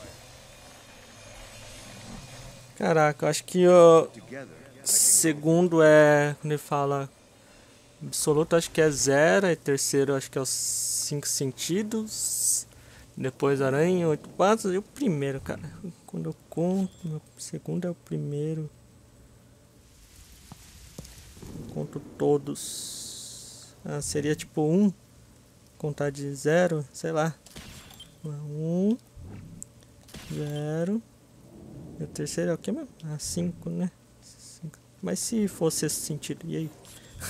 Caraca, eu acho que o segundo é quando ele fala absoluto, acho que é 0, e terceiro acho que é os 5 sentidos, depois aranha, 8 passos, e o primeiro, cara, quando eu conto, o segundo é o primeiro, eu conto todos, seria tipo 1, contar de 0, sei lá, 1, 0, e o terceiro é o que mesmo? 5, né? 5. Mas se fosse esse sentido, e aí?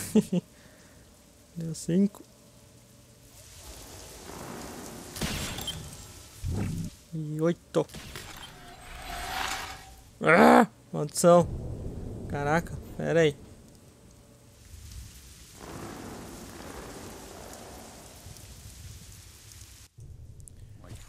Deu 5. E 8. Ah! Maldição. Caraca, pera aí.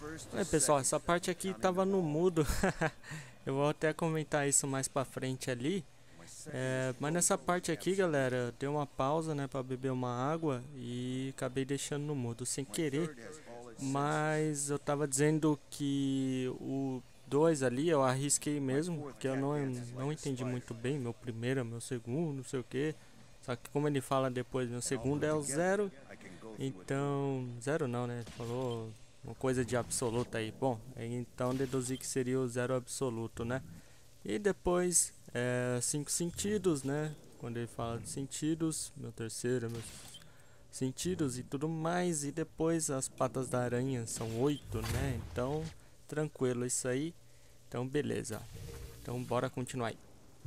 Oi, pessoal, essa parte aqui tava no mudo. Eu vou até comentar isso mais pra frente ali. Mas nessa parte aqui, galera, eu dei uma pausa, né, pra beber uma água e acabei deixando no mudo sem querer. Mas eu tava dizendo que o 2 ali eu arrisquei mesmo, porque eu não entendi muito bem, meu primeiro, meu segundo, não sei o que. Só que como ele fala depois, meu segundo é o 0, então... 0 não, né, ele falou uma coisa de absoluto aí. Bom, então deduzi que seria o 0 absoluto, né. E depois, 5 sentidos, né, quando ele fala de sentidos, meu terceiro, meus sentidos e tudo mais. E depois as patas da aranha são 8, né, então tranquilo isso aí. Então beleza, então bora continuar aí.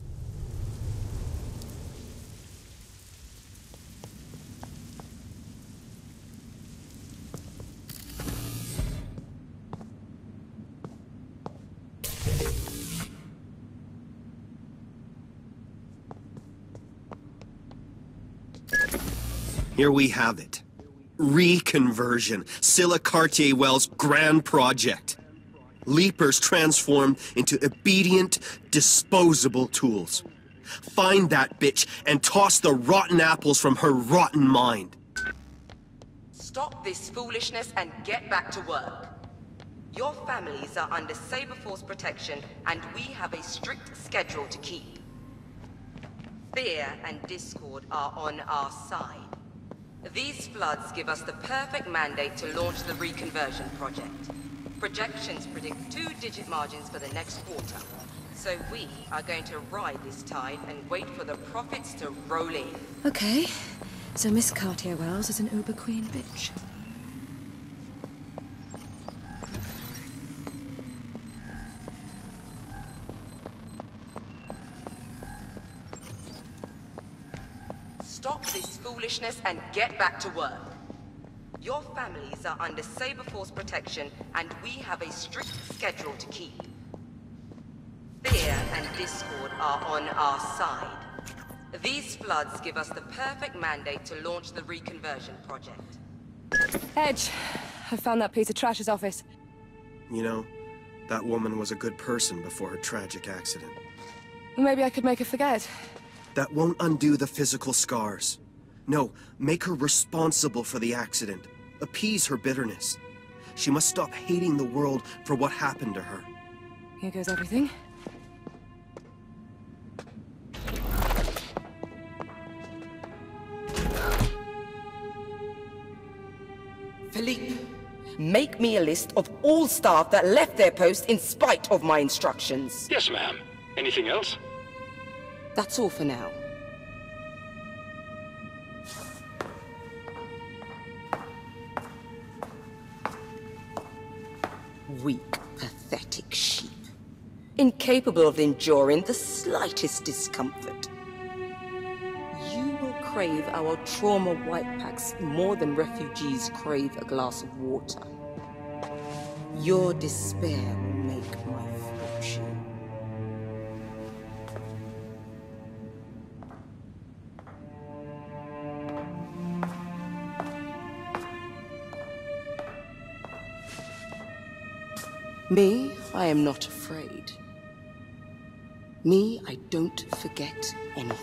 Here we have it. Reconversion, Scylla Cartier-Wells' grand project. Leapers transformed into obedient, disposable tools. Find that bitch and toss the rotten apples from her rotten mind. Stop this foolishness and get back to work. Your families are under Saber Force protection, and we have a strict schedule to keep. Fear and discord are on our side. These floods give us the perfect mandate to launch the reconversion project. Projections predict 2-digit margins for the next quarter. So we are going to ride this tide and wait for the profits to roll in. Okay, so Miss Cartier-Wells is an uber queen bitch. Stop this foolishness and get back to work. Your families are under Saber Force protection, and we have a strict schedule to keep. Fear and discord are on our side. These floods give us the perfect mandate to launch the reconversion project. Edge, I found that piece of trash's office. You know, that woman was a good person before her tragic accident. Maybe I could make her forget. That won't undo the physical scars. No, make her responsible for the accident. Appease her bitterness. She must stop hating the world for what happened to her. Here goes everything. Philippe, make me a list of all staff that left their post in spite of my instructions. Yes, ma'am. Anything else? That's all for now. Weak, pathetic sheep. Incapable of enduring the slightest discomfort. You will crave our trauma white packs more than refugees crave a glass of water. Your despair will make my fortune. Me, I am not afraid. Me, I don't forget anything.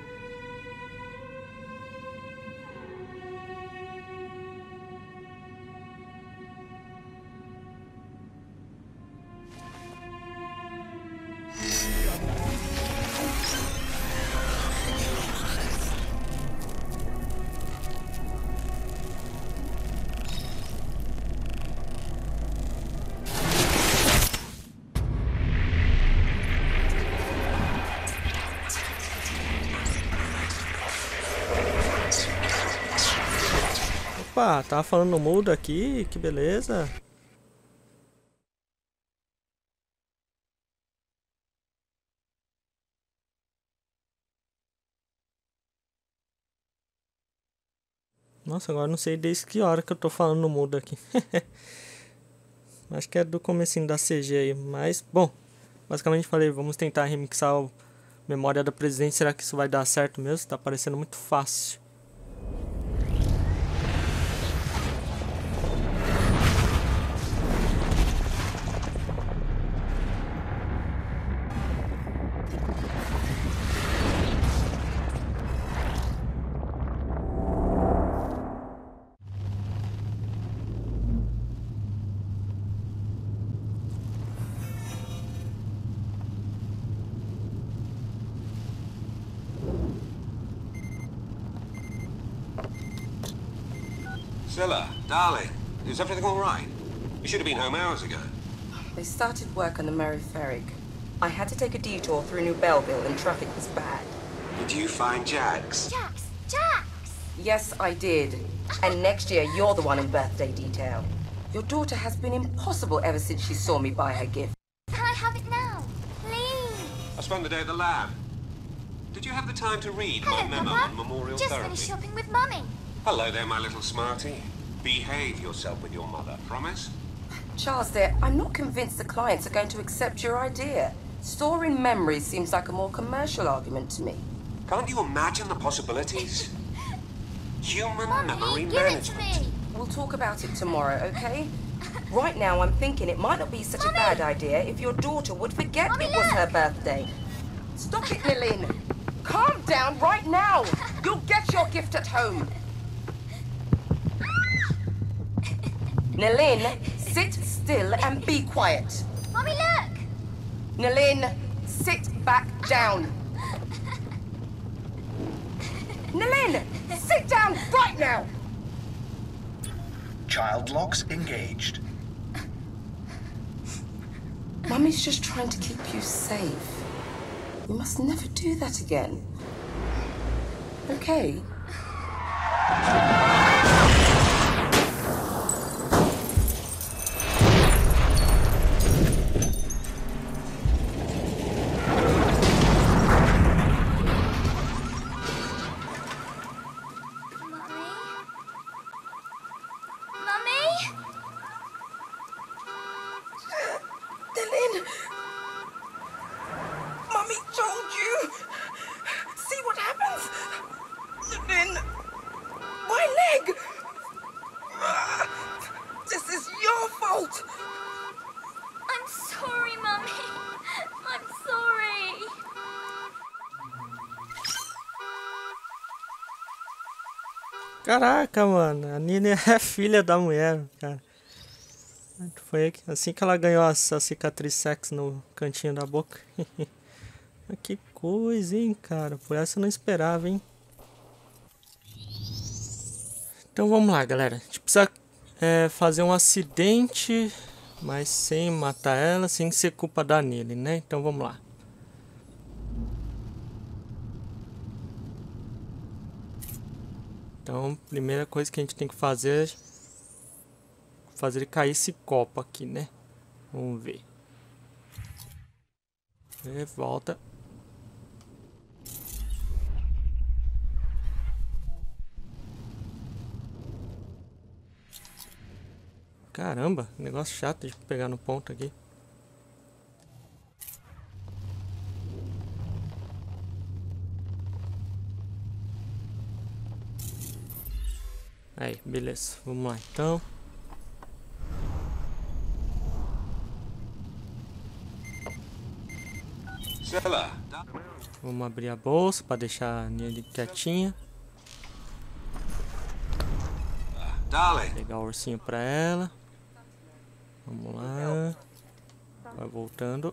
Opa, tava falando no mudo aqui, que beleza. Nossa, agora não sei desde que hora que eu tô falando no mudo aqui. Acho que é do comecinho da CG aí, mas bom, basicamente falei, vamos tentar remixar o Memória da Presidente. Será que isso vai dar certo mesmo? Tá parecendo muito fácil. Scylla, darling, is everything all right? You should have been home hours ago. They started work on the Mary Ferrig. I had to take a detour through New Belleville and traffic was bad. Did you find Jax? Jax! Yes, I did. And next year, you're the one in birthday detail. Your daughter has been impossible ever since she saw me buy her gift. Can I have it now? Please! I spent the day at the lab. Did you have the time to read my memo on memorial Just therapy? finished shopping with Mummy. Hello there, my little smarty. Behave yourself with your mother, promise? Charles, I'm not convinced the clients are going to accept your idea. Storing memories seems like a more commercial argument to me. Can't you imagine the possibilities? Human memory give management. it to me. We'll talk about it tomorrow, okay? Right now, I'm thinking it might not be such a bad idea if your daughter would forget it was her birthday. Stop it, Nilin. Calm down right now. You'll get your gift at home. Nilin, sit still and be quiet. Mummy, look! Nilin, sit back down. Nilin, sit down right now. Child locks engaged. Mummy's just trying to keep you safe. You must never do that again. Okay? Caraca, mano, a Nina é filha da mulher, cara. Foi assim que ela ganhou essa cicatriz sexy no cantinho da boca. Que coisa, hein, cara. Por essa eu não esperava, hein. Então vamos lá, galera. A gente precisa fazer um acidente, mas sem matar ela, sem ser culpa da Nina, né? Então vamos lá. Então, primeira coisa que a gente tem que fazer é fazer ele cair esse copo aqui, né? Vamos ver. E volta. Caramba, negócio chato de pegar no ponto aqui. Aí, beleza. Vamos lá, então. Vamos abrir a bolsa para deixar a Nina quietinha. Pegar o ursinho para ela. Vamos lá. Vai voltando.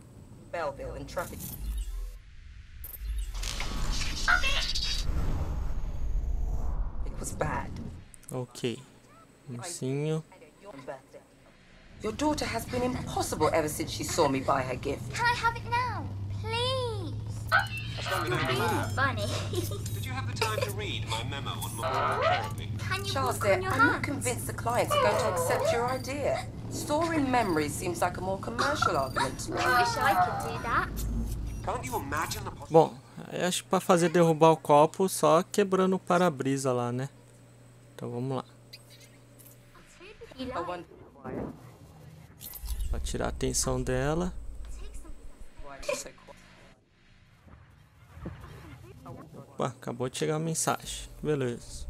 Ok. Ursinho. Your daughter has been impossible ever since she saw me buy her gift. Can I have it now? Please. You're really funny. Did you have the time to read my memo on memorial therapy? Can you Charles, walk on your I'm hands? not convinced the clients are going to accept your idea. Storing memories seems like a more commercial argument to me. I wish I could do that. Can't you imagine the Bom, acho que para fazer derrubar o copo só quebrando o para-brisa lá, né? Então vamos lá. Pra tirar a atenção dela. Opa, acabou de chegar a mensagem. Beleza.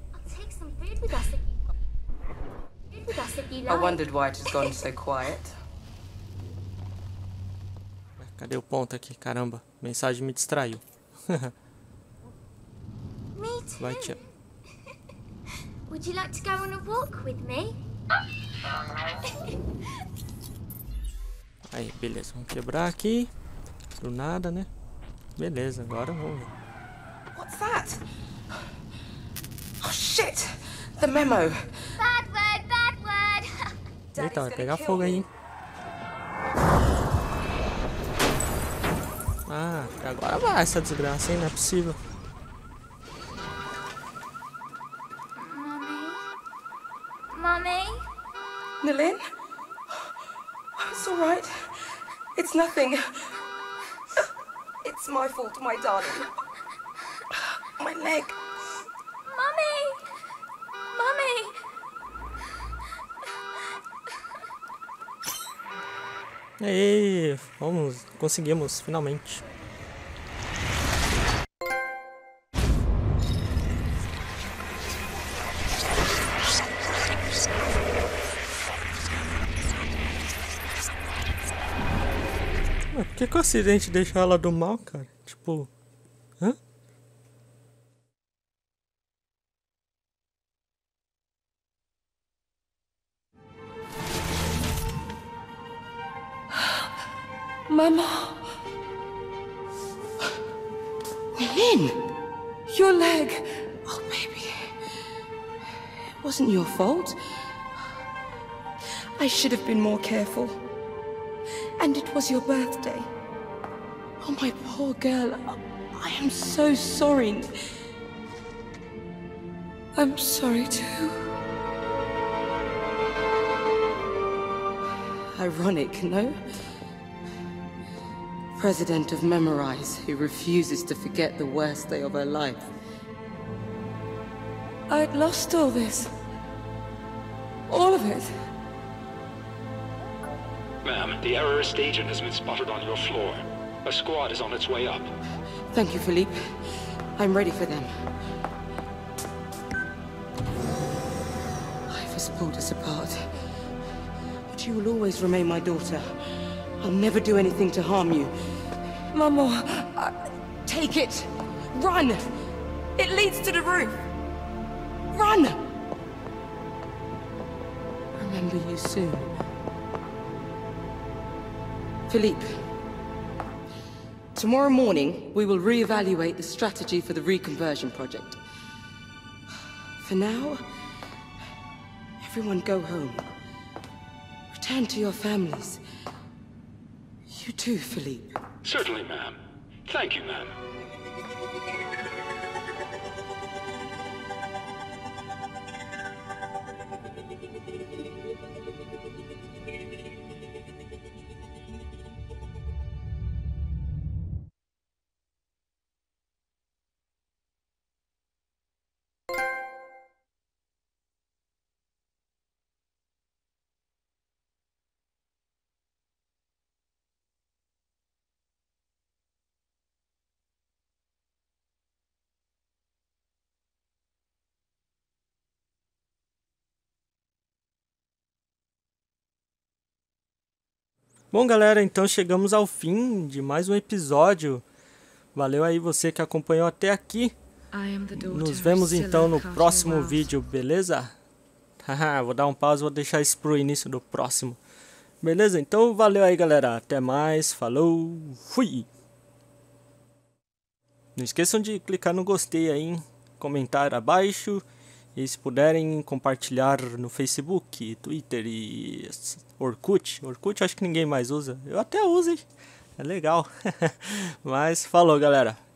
I wondered why it has gone so quiet. Cadê o ponto aqui? Caramba, a mensagem me distraiu. Vai, tia. Would you like to go on a walk with me? Aí, beleza. Vamos quebrar aqui. Do nada, né? Beleza, agora vamos ver. What's that? Oh, shit! The memo! Bad Eita, vai pegar fogo aí, hein? Ah, agora vai essa desgraça, hein? Não é possível. Mummy? Nilin? It's all right. It's nothing. It's my fault, my darling. My leg. Mummy! Mummy! Ei, vamos, conseguimos, finalmente. Por que o acidente deixou ela do mal, cara? Tipo, hã? Mama. Nilin! Your leg. Oh, baby. It wasn't your fault. I should have been more careful. And it was your birthday. Oh, my poor girl. I am so sorry. I'm sorry too. Ironic, no? President of Memorize, who refuses to forget the worst day of her life. I'd lost all this. All of it. Ma'am, the terrorist agent has been spotted on your floor. A squad is on its way up. Thank you, Philippe. I'm ready for them. Life has pulled us apart. But you will always remain my daughter. I'll never do anything to harm you. Mama, take it. Run! It leads to the roof. Run! Remember you soon. Philippe, tomorrow morning we will re-evaluate the strategy for the reconversion project. For now, everyone go home. Return to your families. You too, Philippe. Certainly, ma'am. Thank you, ma'am. Bom, galera, então chegamos ao fim de mais um episódio. Valeu aí você que acompanhou até aqui. Nos vemos então no próximo vídeo, beleza? Vou dar um pause, vou deixar isso pro início do próximo. Beleza? Então valeu aí, galera. Até mais, falou, fui! Não esqueçam de clicar no gostei aí, comentar abaixo. E se puderem compartilhar no Facebook, Twitter e Orkut. Orkut acho que ninguém mais usa. Eu até uso, hein? É legal. Mas falou, galera.